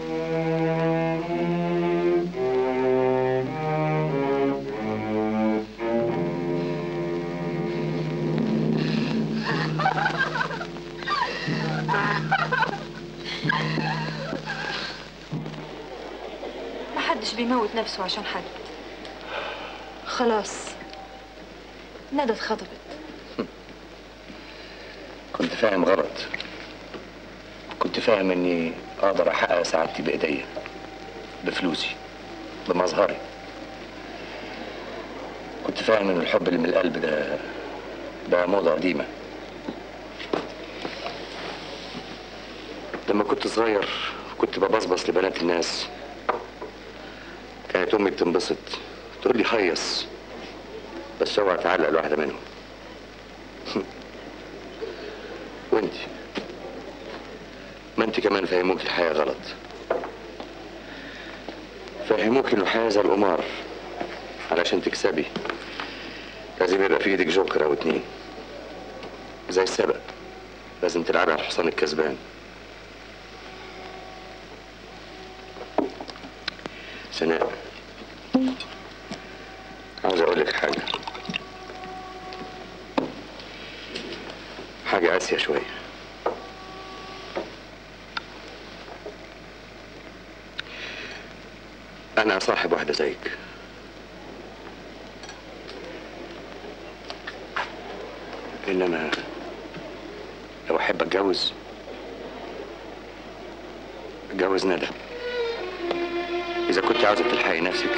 محدش بيموت نفسه عشان حد. خلاص ندى اتخطبت. كنت فاهم غلط. كنت فاهم اني اقدر احقق سعادتي بايديا، بفلوسي، بمظهري. كنت فاهم ان الحب اللي من القلب ده بقى موضة قديمة. لما كنت صغير كنت ببصبص لبنات الناس، كانت امي بتنبسط تقول لي هيص بس اوعى تعلق لواحده منهم. وانت ما انت كمان فهموك الحياه غلط. فهموك انه الحياه زي القمار، علشان تكسبي لازم يبقى في ايدك جوكر او اتنين. زي السبق لازم تلعبي على الحصان الكسبان. سناء، عاوز اقول لك حاجة قاسية شوية. أنا صاحب واحدة زيك، إنما لو أحب أتجوز ندى. إذا كنت عاوزة تلحقي نفسك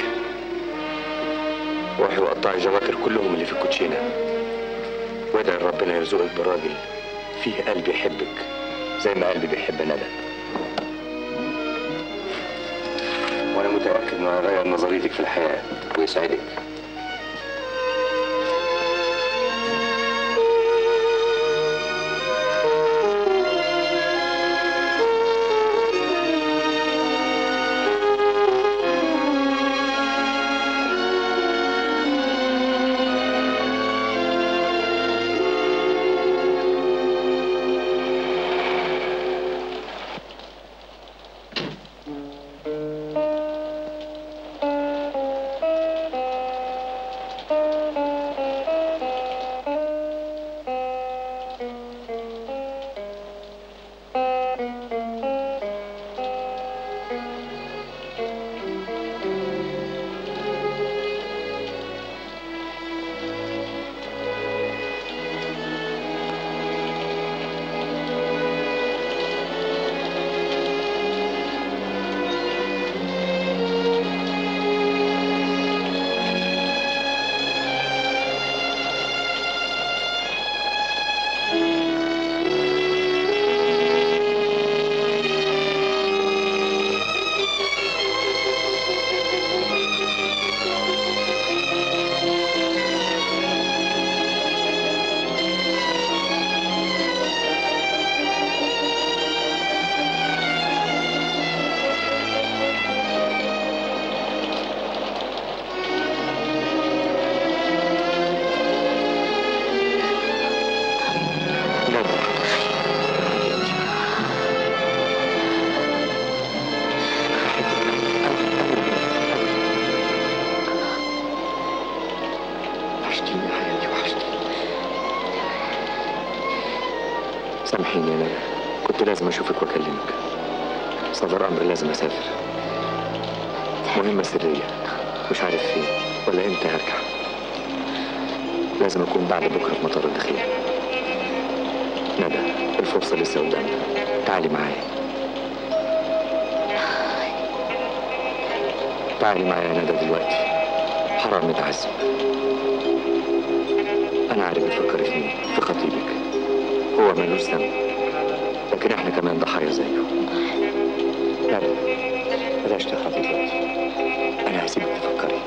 روحي وقطعي جواكر كلهم اللي في الكوتشينة، وادعي ربنا يرزقك براجل فيه قلب يحبك زي ما قلبي بيحب ندى. وانا متاكد انه هيغير نظريتك في الحياه ويسعدك. سامحيني يا ندى، كنت لازم اشوفك واكلمك. صدر امر لازم اسافر، مهمة سرية، مش عارف فين ولا امتى هرجع. لازم اكون بعد بكره في مطار الداخلية. ندى، الفرصة لسه قدامنا، تعالي معايا. تعالي معايا يا ندى دلوقتي، حرام نتعذب. انا عارف بتفكري في مين، في خطيبك. هو ملوش ذنب، لكن احنا كمان ضحايا زيه. ندى، بلاش تخافي دلوقتي، انا هسيبك تفكري.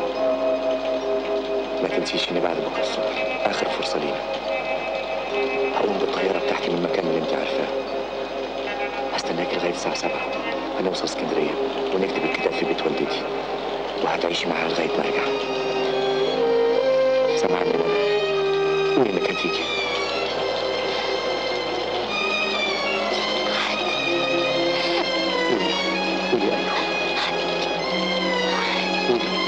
ما تنسيش اني بعد بكره الصبح اخر فرصه لينا. هقوم بالطياره بتاعتي من المكان اللي انت عارفاه. هستناكي لغايه الساعه 7، هنوصل اسكندريه ونكتب الكتاب في بيت والدتي، وهتعيشي معاها لغايه ما ارجع. سامعني يا ندى؟ قولي انك هتيجي. قولي ايوه. قولي.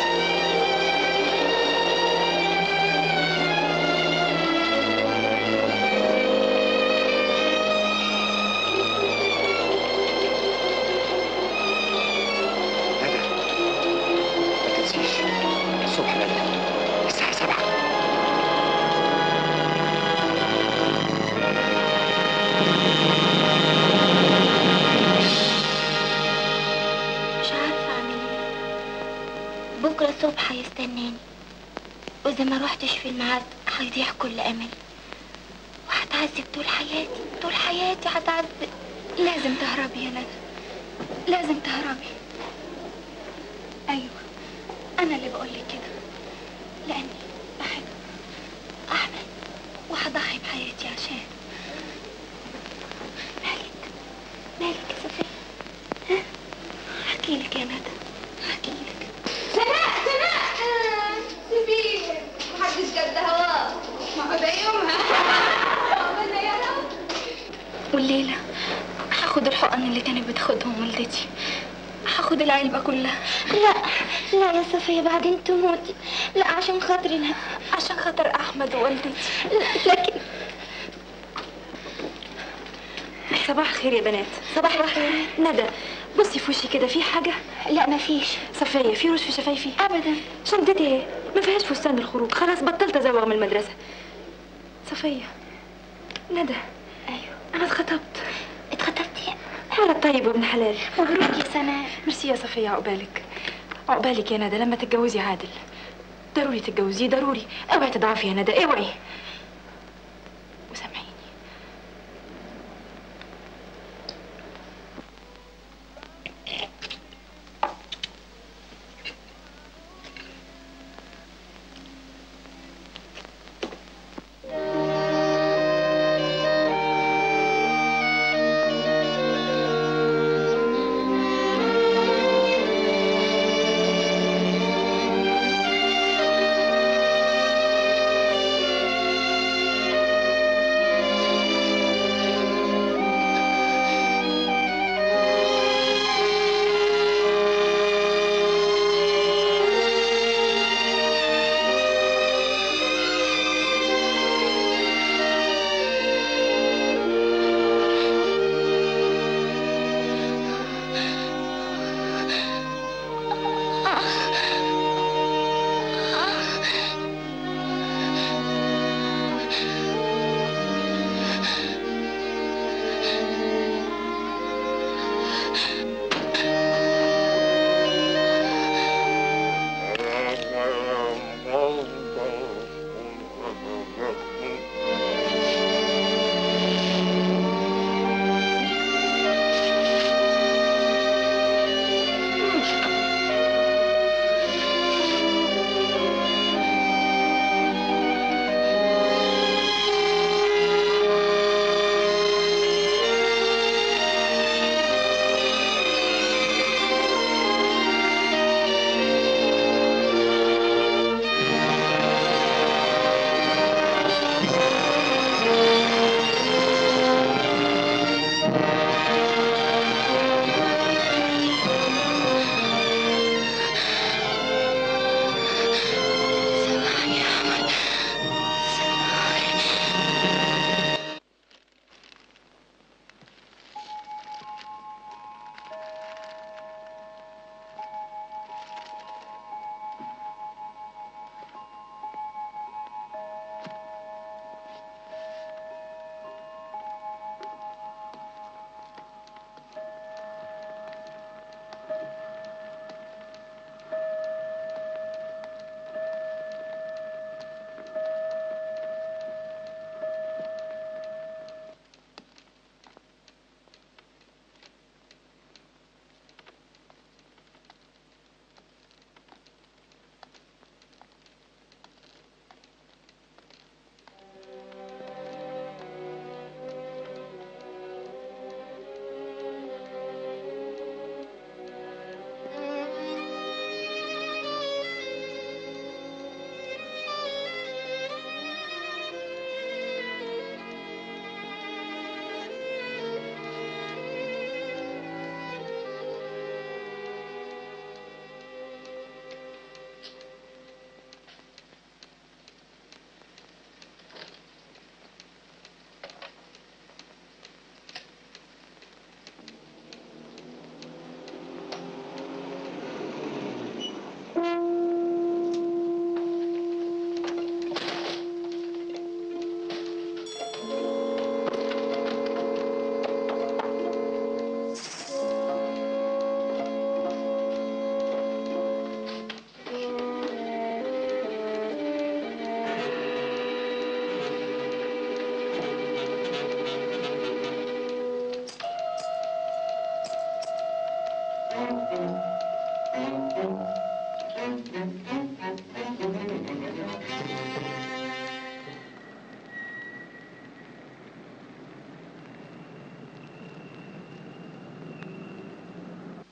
الصبح بدري الساعة 7. مش عارفة أعمل إيه. بكرة الصبح هيستناني، وإذا ما روحتش في الميعاد هيضيع كل أمل، وهتعذب طول حياتي، طول حياتي هتعذب. لازم تهربي يا ندى، لازم تهربي. أيوة، أنا اللي بقولك كده، لأني بحب أحمد وهضحي بحياتي عشان. مالك يا صفية؟ ها؟ هحكيلك يا ندى، هحكيلك. سناء سيبيه، محدش جد هواه، ما ده يومها. عقبالنا يا رب. والليلة هاخد الحقن اللي كانت بتاخدهم والدتي، هاخد العلبة كلها. لا يا صفية، بعدين تموتي. لا، عشان خاطري، لا عشان خاطر أحمد ووالدتي. لكن صباح الخير يا بنات. صباح الخير. ندى، بصي في وشي كده، في حاجة؟ لا مفيش. صفية، في روج في شفايفي؟ أبدا. شنطتي ايه؟ ما فيهاش فستان الخروج، خلاص بطلت أزوغ من المدرسة. صفية، ندى. أيوه، أنا اتخطبت. اتخطبتي؟ ولد طيب وابن حلال. مبروك يا سناء. ميرسي يا صفية، عقبالك. عقبالك يا ندى لما تتجوزي عادل. ضروري تتجوزيه، ضروري. اوعي تضعفي يا ندى، اوعي. وسامحيني.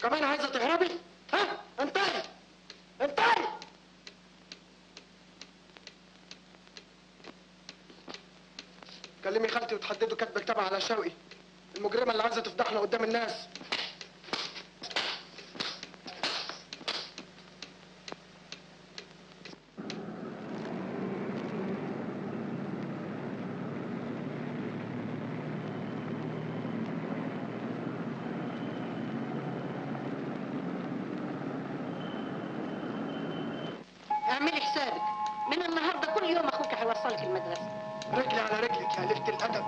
كمان عايزه تهربي؟ ها؟ انتهي انتهي. كلمي خالتي وتحددوا كاتبه كتاب على شوقي، المجرمه اللي عايزه تفضحنا قدام الناس. اعملي حسابك من النهارده كل يوم اخوك هيوصلك المدرسه. رجلي على رجلك يا لفت الادب.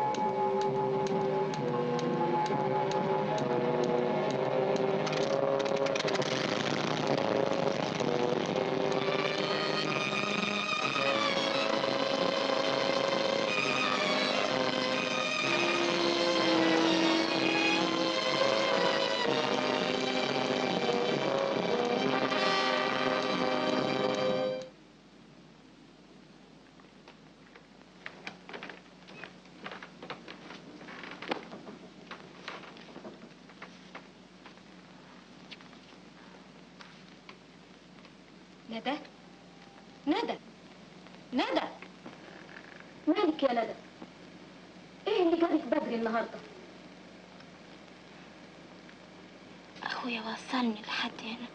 ندى ندى ندى، مالك يا ندى؟ ايه اللي جابك بدري النهارده؟ اخويا وصلني لحد هنا.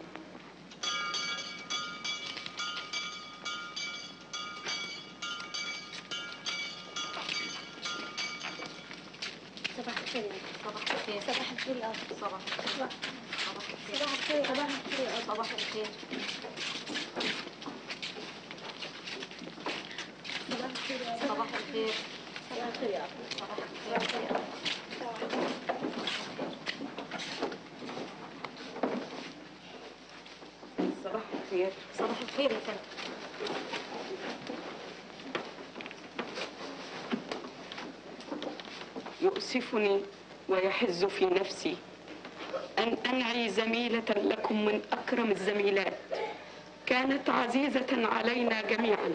صباح الخير يا صباح الخير. صباح الخير يا أبو. صباح الخير. صباح الخير. صباح الخير يا أبو. صباح الخير. صباح الخير يا أبو. صباح الخير. صباح الخير يا أبو. صباح الخير يا أبو. صباح الخير. صباح الخير يا فندم. يؤسفني ويحز في نفسي أن أنعي زميلة لكم من أكرم الزميلات، كانت عزيزة علينا جميعا،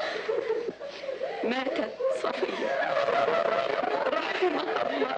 ماتت صفية رحمها الله.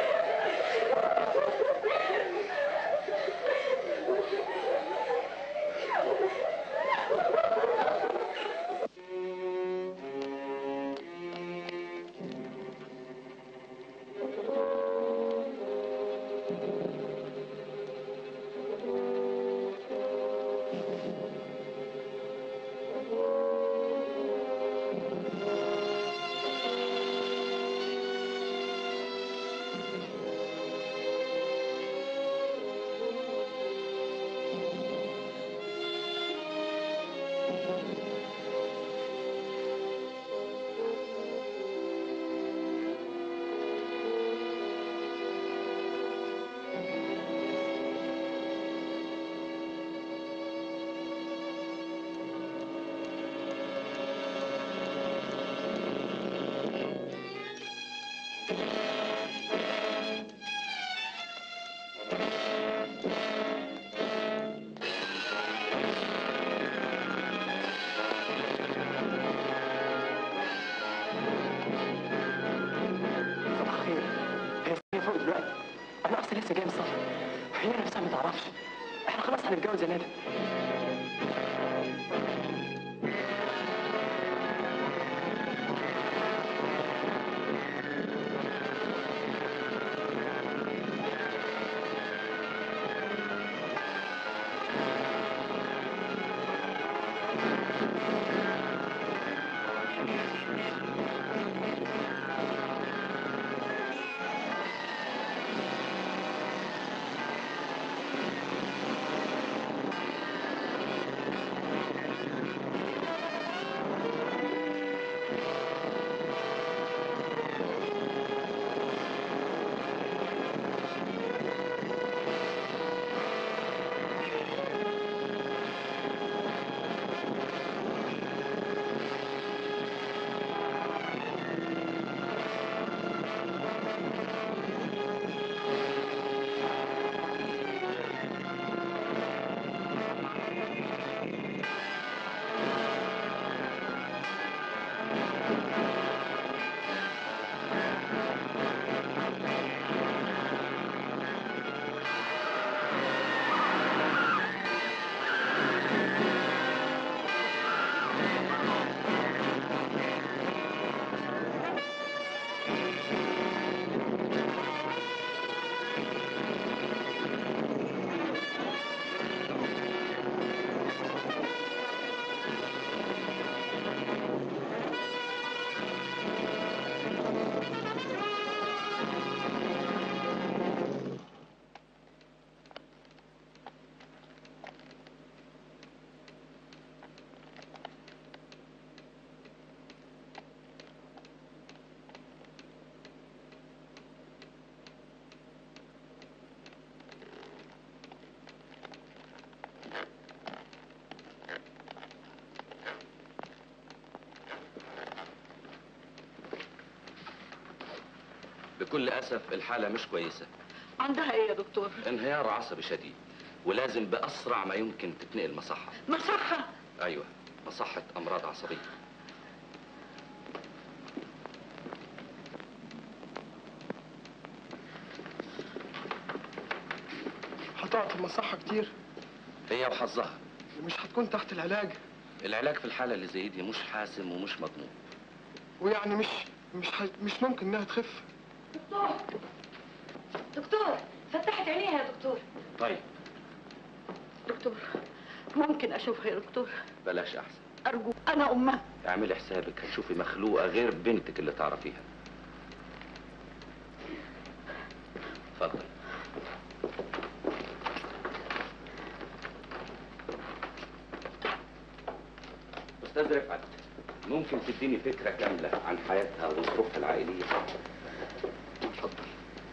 لسه جاي من السفر، هي نفسها ما تعرفش. احنا خلاص هنتجوز يا ندى. بكل اسف الحاله مش كويسه. عندها ايه يا دكتور؟ انهيار عصبي شديد، ولازم باسرع ما يمكن تتنقل مصحه. مصحه؟ ايوه، مصحه امراض عصبيه. هتقعد في المصحه كتير؟ هي وحظها. مش هتكون تحت العلاج؟ العلاج في الحاله اللي زي دي مش حاسم ومش مضمون. ويعني مش ممكن انها تخف؟ دكتور فتحت عينيها يا دكتور. طيب دكتور ممكن اشوفها يا دكتور؟ بلاش احسن. ارجوك انا امها. اعملي حسابك هتشوفي مخلوقه غير بنتك اللي تعرفيها. اتفضل. استاذ رفعت، ممكن تديني فكره كامله عن حياتها وظروفها العائليه؟ اتفضل.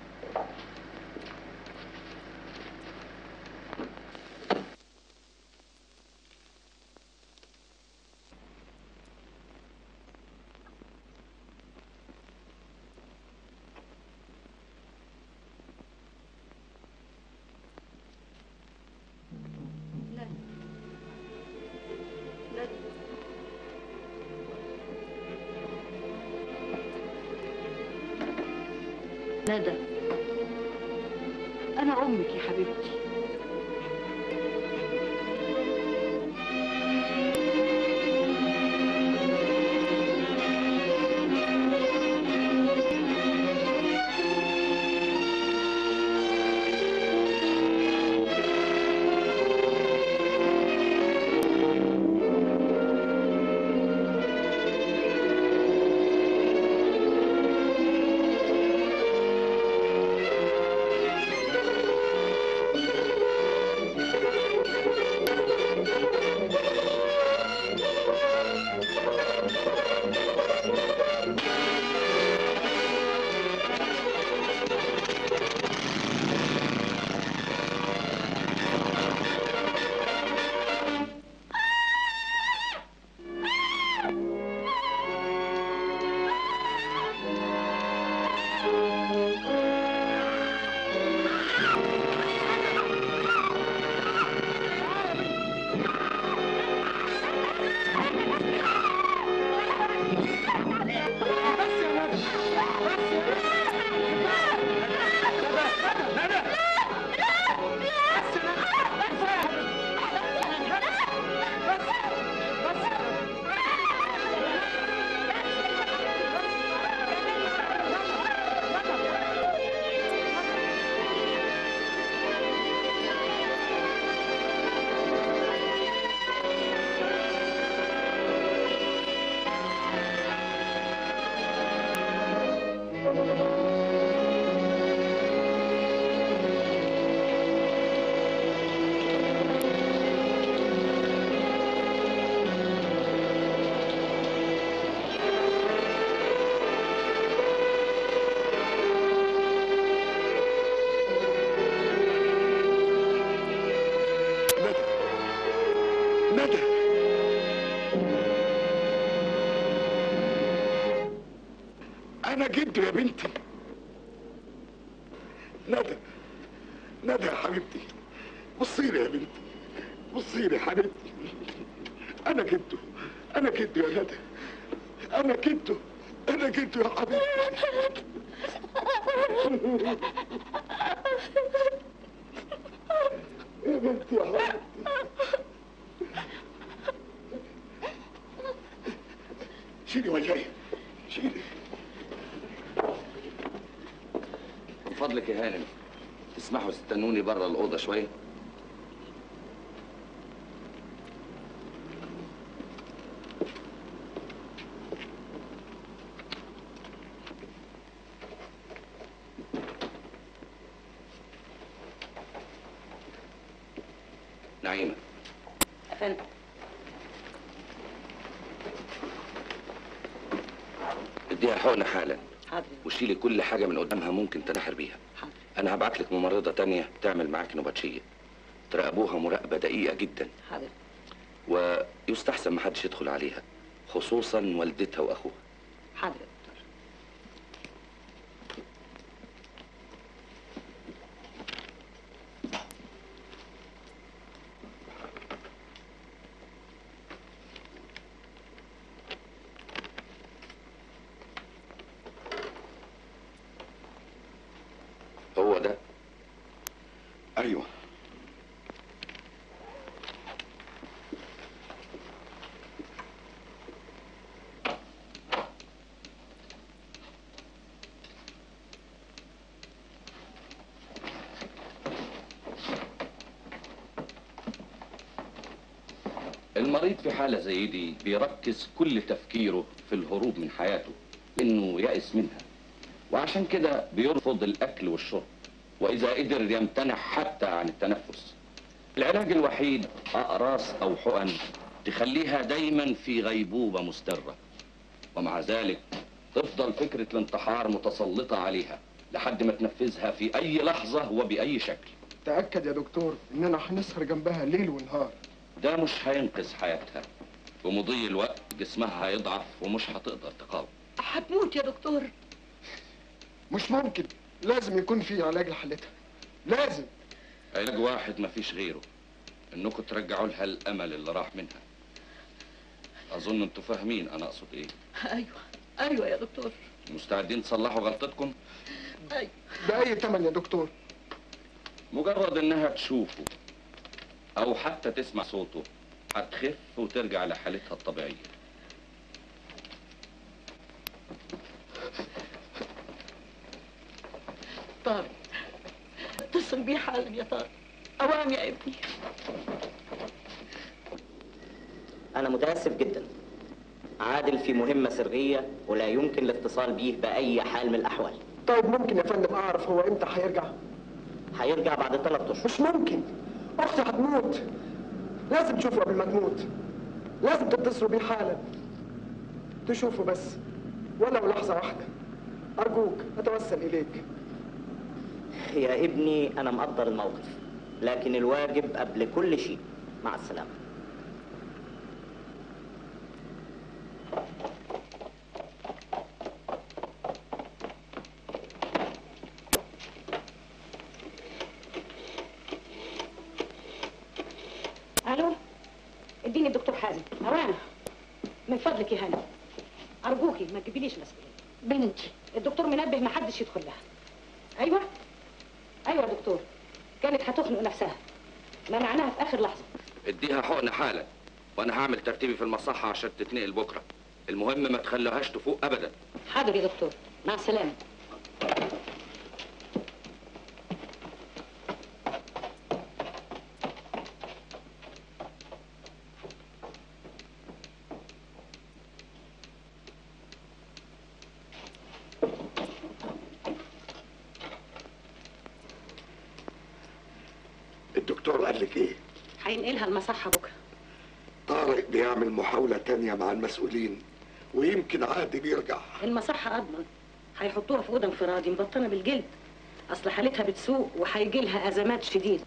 ندى، أنا أمك يا حبيبتي. أنا جده يا بنتي. ندى، ندى يا حبيبتي، بصي لي يا بنتي، بصي لي يا حبيبتي. أنا جده، أنا جده يا ندى، أنا جده، أنا جده يا حبيبتي. يا بنتي يا حبيبتي. شيلي وجهي، شيلي. من فضلك يا هانم تسمحوا تستنوني بره الأوضة شوية؟ نعيمة. أفندم. اديها حقنة حالا. حاضر. وشيلي كل حاجة من قدامها ممكن تنحر بيها. حاضر. أنا هبعت لك ممرضة تانية تعمل معاك نبطشية. تراقبوها مراقبة دقيقة جدا. حاضر. ويستحسن محدش يدخل عليها، خصوصا والدتها وأخوها. حاضر. هو ده؟ ايوه. المريض في حالة زي دي بيركز كل تفكيره في الهروب من حياته لأنه يأس منها، وعشان كده بيرفض الأكل والشرب، وإذا قدر يمتنع حتى عن التنفس. العلاج الوحيد أقراص أو حقن تخليها دايما في غيبوبة مسترة، ومع ذلك تفضل فكرة الانتحار متسلطة عليها لحد ما تنفذها في أي لحظة وبأي شكل. تأكد يا دكتور إننا هنسهر جنبها ليل ونهار. ده مش هينقذ حياتها، ومضي الوقت جسمها هيضعف ومش هتقدر تقاوم. هتموت يا دكتور. مش ممكن، لازم يكون في علاج لحالتها، لازم. علاج واحد مفيش غيره، انكم ترجعوا لها الامل اللي راح منها. اظن انتوا فاهمين انا اقصد ايه. ايوه يا دكتور. مستعدين تصلحوا غلطتكم؟ ايوه. بأي تمن يا دكتور؟ مجرد انها تشوفه او حتى تسمع صوته هتخف وترجع لحالتها الطبيعية. طارق، اتصل بيه حالا يا طارق. اوام يا ابني. أنا متأسف جدا. عادل في مهمة سرية ولا يمكن الاتصال بيه بأي حال من الأحوال. طيب ممكن يا فندم أعرف هو إمتى هيرجع؟ هيرجع بعد 3 أشهر. مش ممكن، أختي هتموت. لازم تشوفه قبل ما تموت. لازم تتصلوا بيه حالا. تشوفه بس ولو لحظة واحدة. أرجوك أتوسل إليك. يا ابني أنا مقدر الموقف، لكن الواجب قبل كل شيء. مع السلامة. الو، اديني الدكتور حازم. اوان، من فضلك يا هاني ارجوكي ما تجيبيليش مسؤوليه. بنتي الدكتور منبه ما حدش يدخل لها. ايوه يا دكتور، كانت هتخنق نفسها، منعناها في اخر لحظه. اديها حقن حالا، وانا هعمل ترتيبي في المصحة عشان تتنقل بكرة. المهم ما تخلوهاش تفوق ابدا. حاضر يا دكتور، مع السلامه. الدكتور قال لك ايه؟ هينقلها المصحه بكره. طارق بيعمل محاولة تانية مع المسؤولين ويمكن عادل يرجع. المصحه اضمن، هيحطوها في اوضه انفرادي مبطنه بالجلد، اصل حالتها بتسوء وهيجي لها ازمات شديده.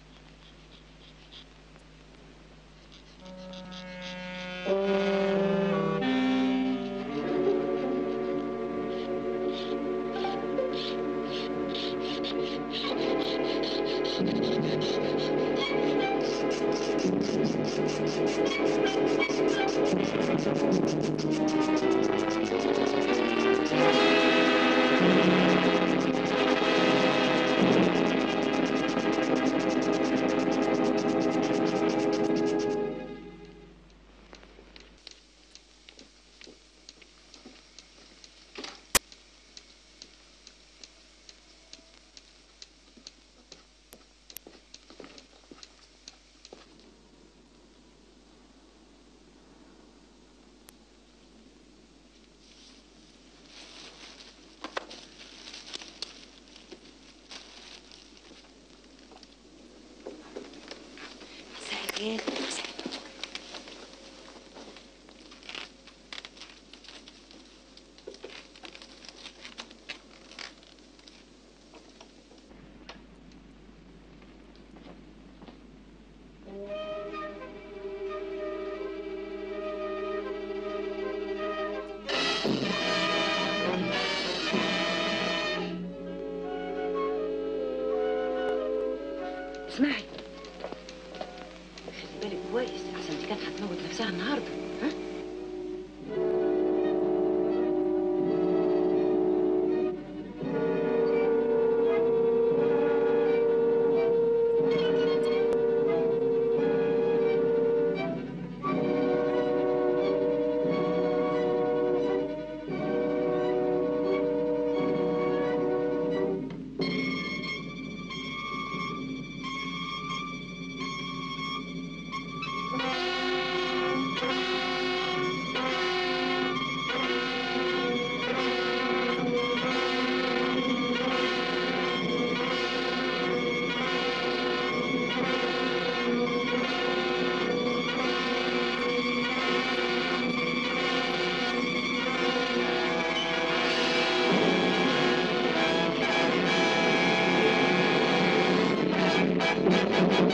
ايه؟ اسمعي، خلي بالك كويس احسن دي كانت هتموت نفسها النهارده. ها؟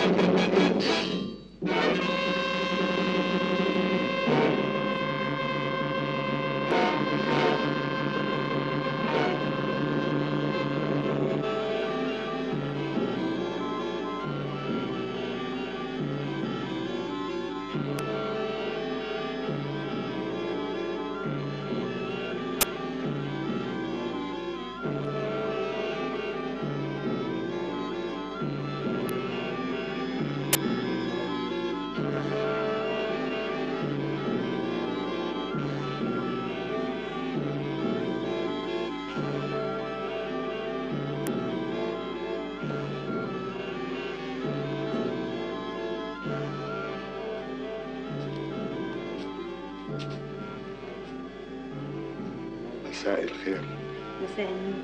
مساء الخير. مساء النور.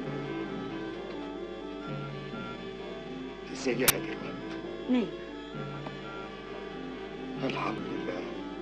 ازيها دلوقتي؟ نايمة. الحمد لله.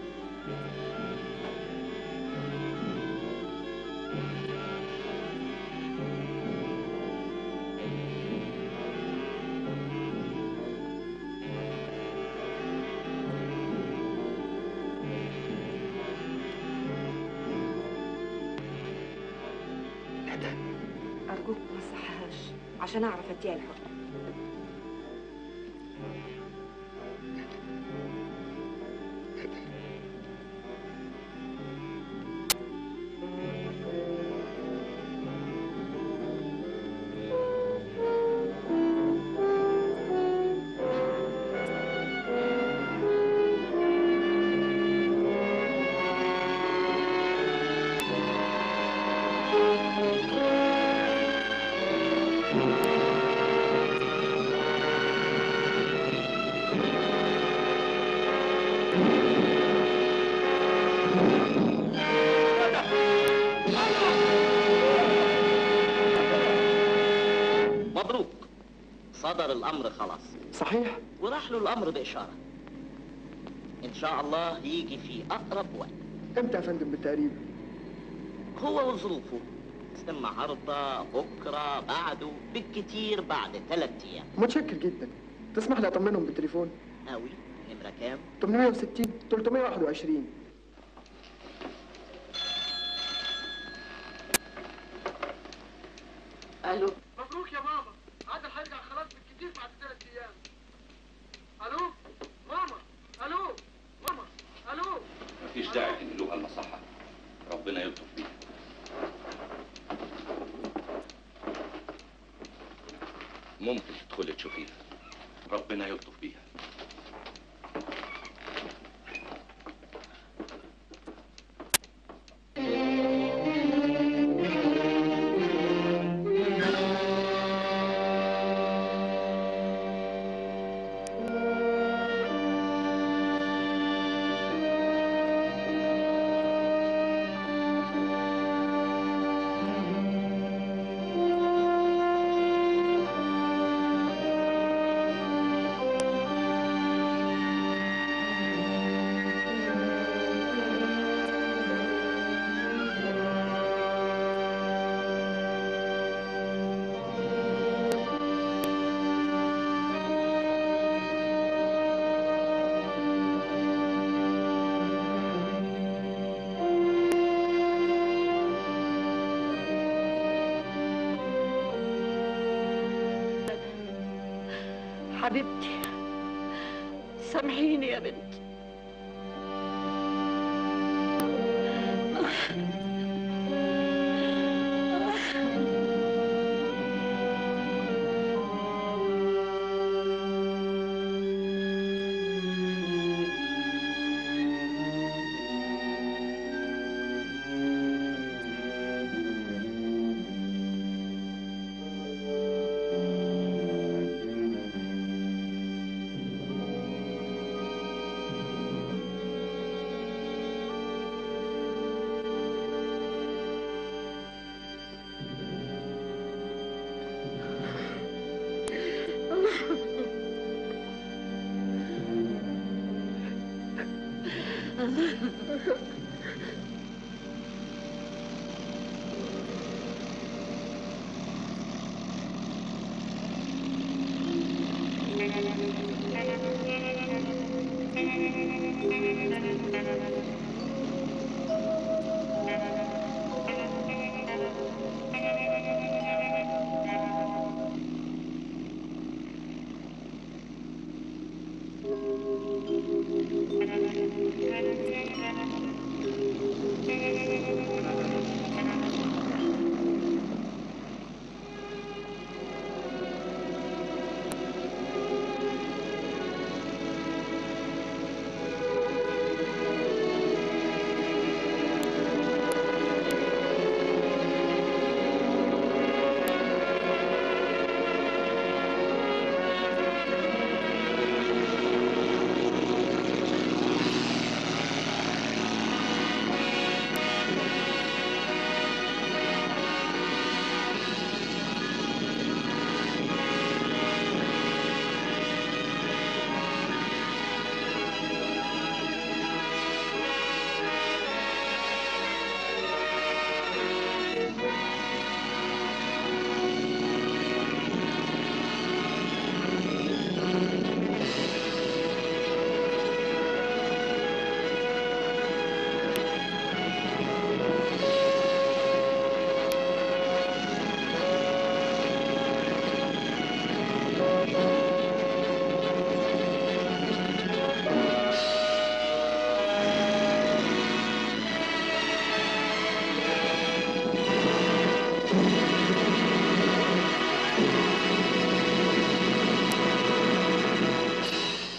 أرجوك ما تصحيهاش عشان أعرف أديها الحكم. صدر الامر خلاص. صحيح؟ وراح له الامر باشاره. ان شاء الله يجي في اقرب وقت. امتى يا فندم بالتقريب؟ هو وظروفه. النهارده، بكره، بعده، بالكتير بعد 3 ايام. متشكر جدا. تسمح لي اطمنهم بالتليفون؟ قوي. نمره كام؟ 860 321. الو. مبروك يا ماما، عادل هيرجع خلاص بالكتير بعد 3 ايام. الو ماما. الو ماما. الو. مفيش داعي تنقلوها المصحة، ربنا يلطف بيها. ممكن تدخلي تشوفيها، ربنا يلطف بيها. حبيبتي سامحيني يا بنتي.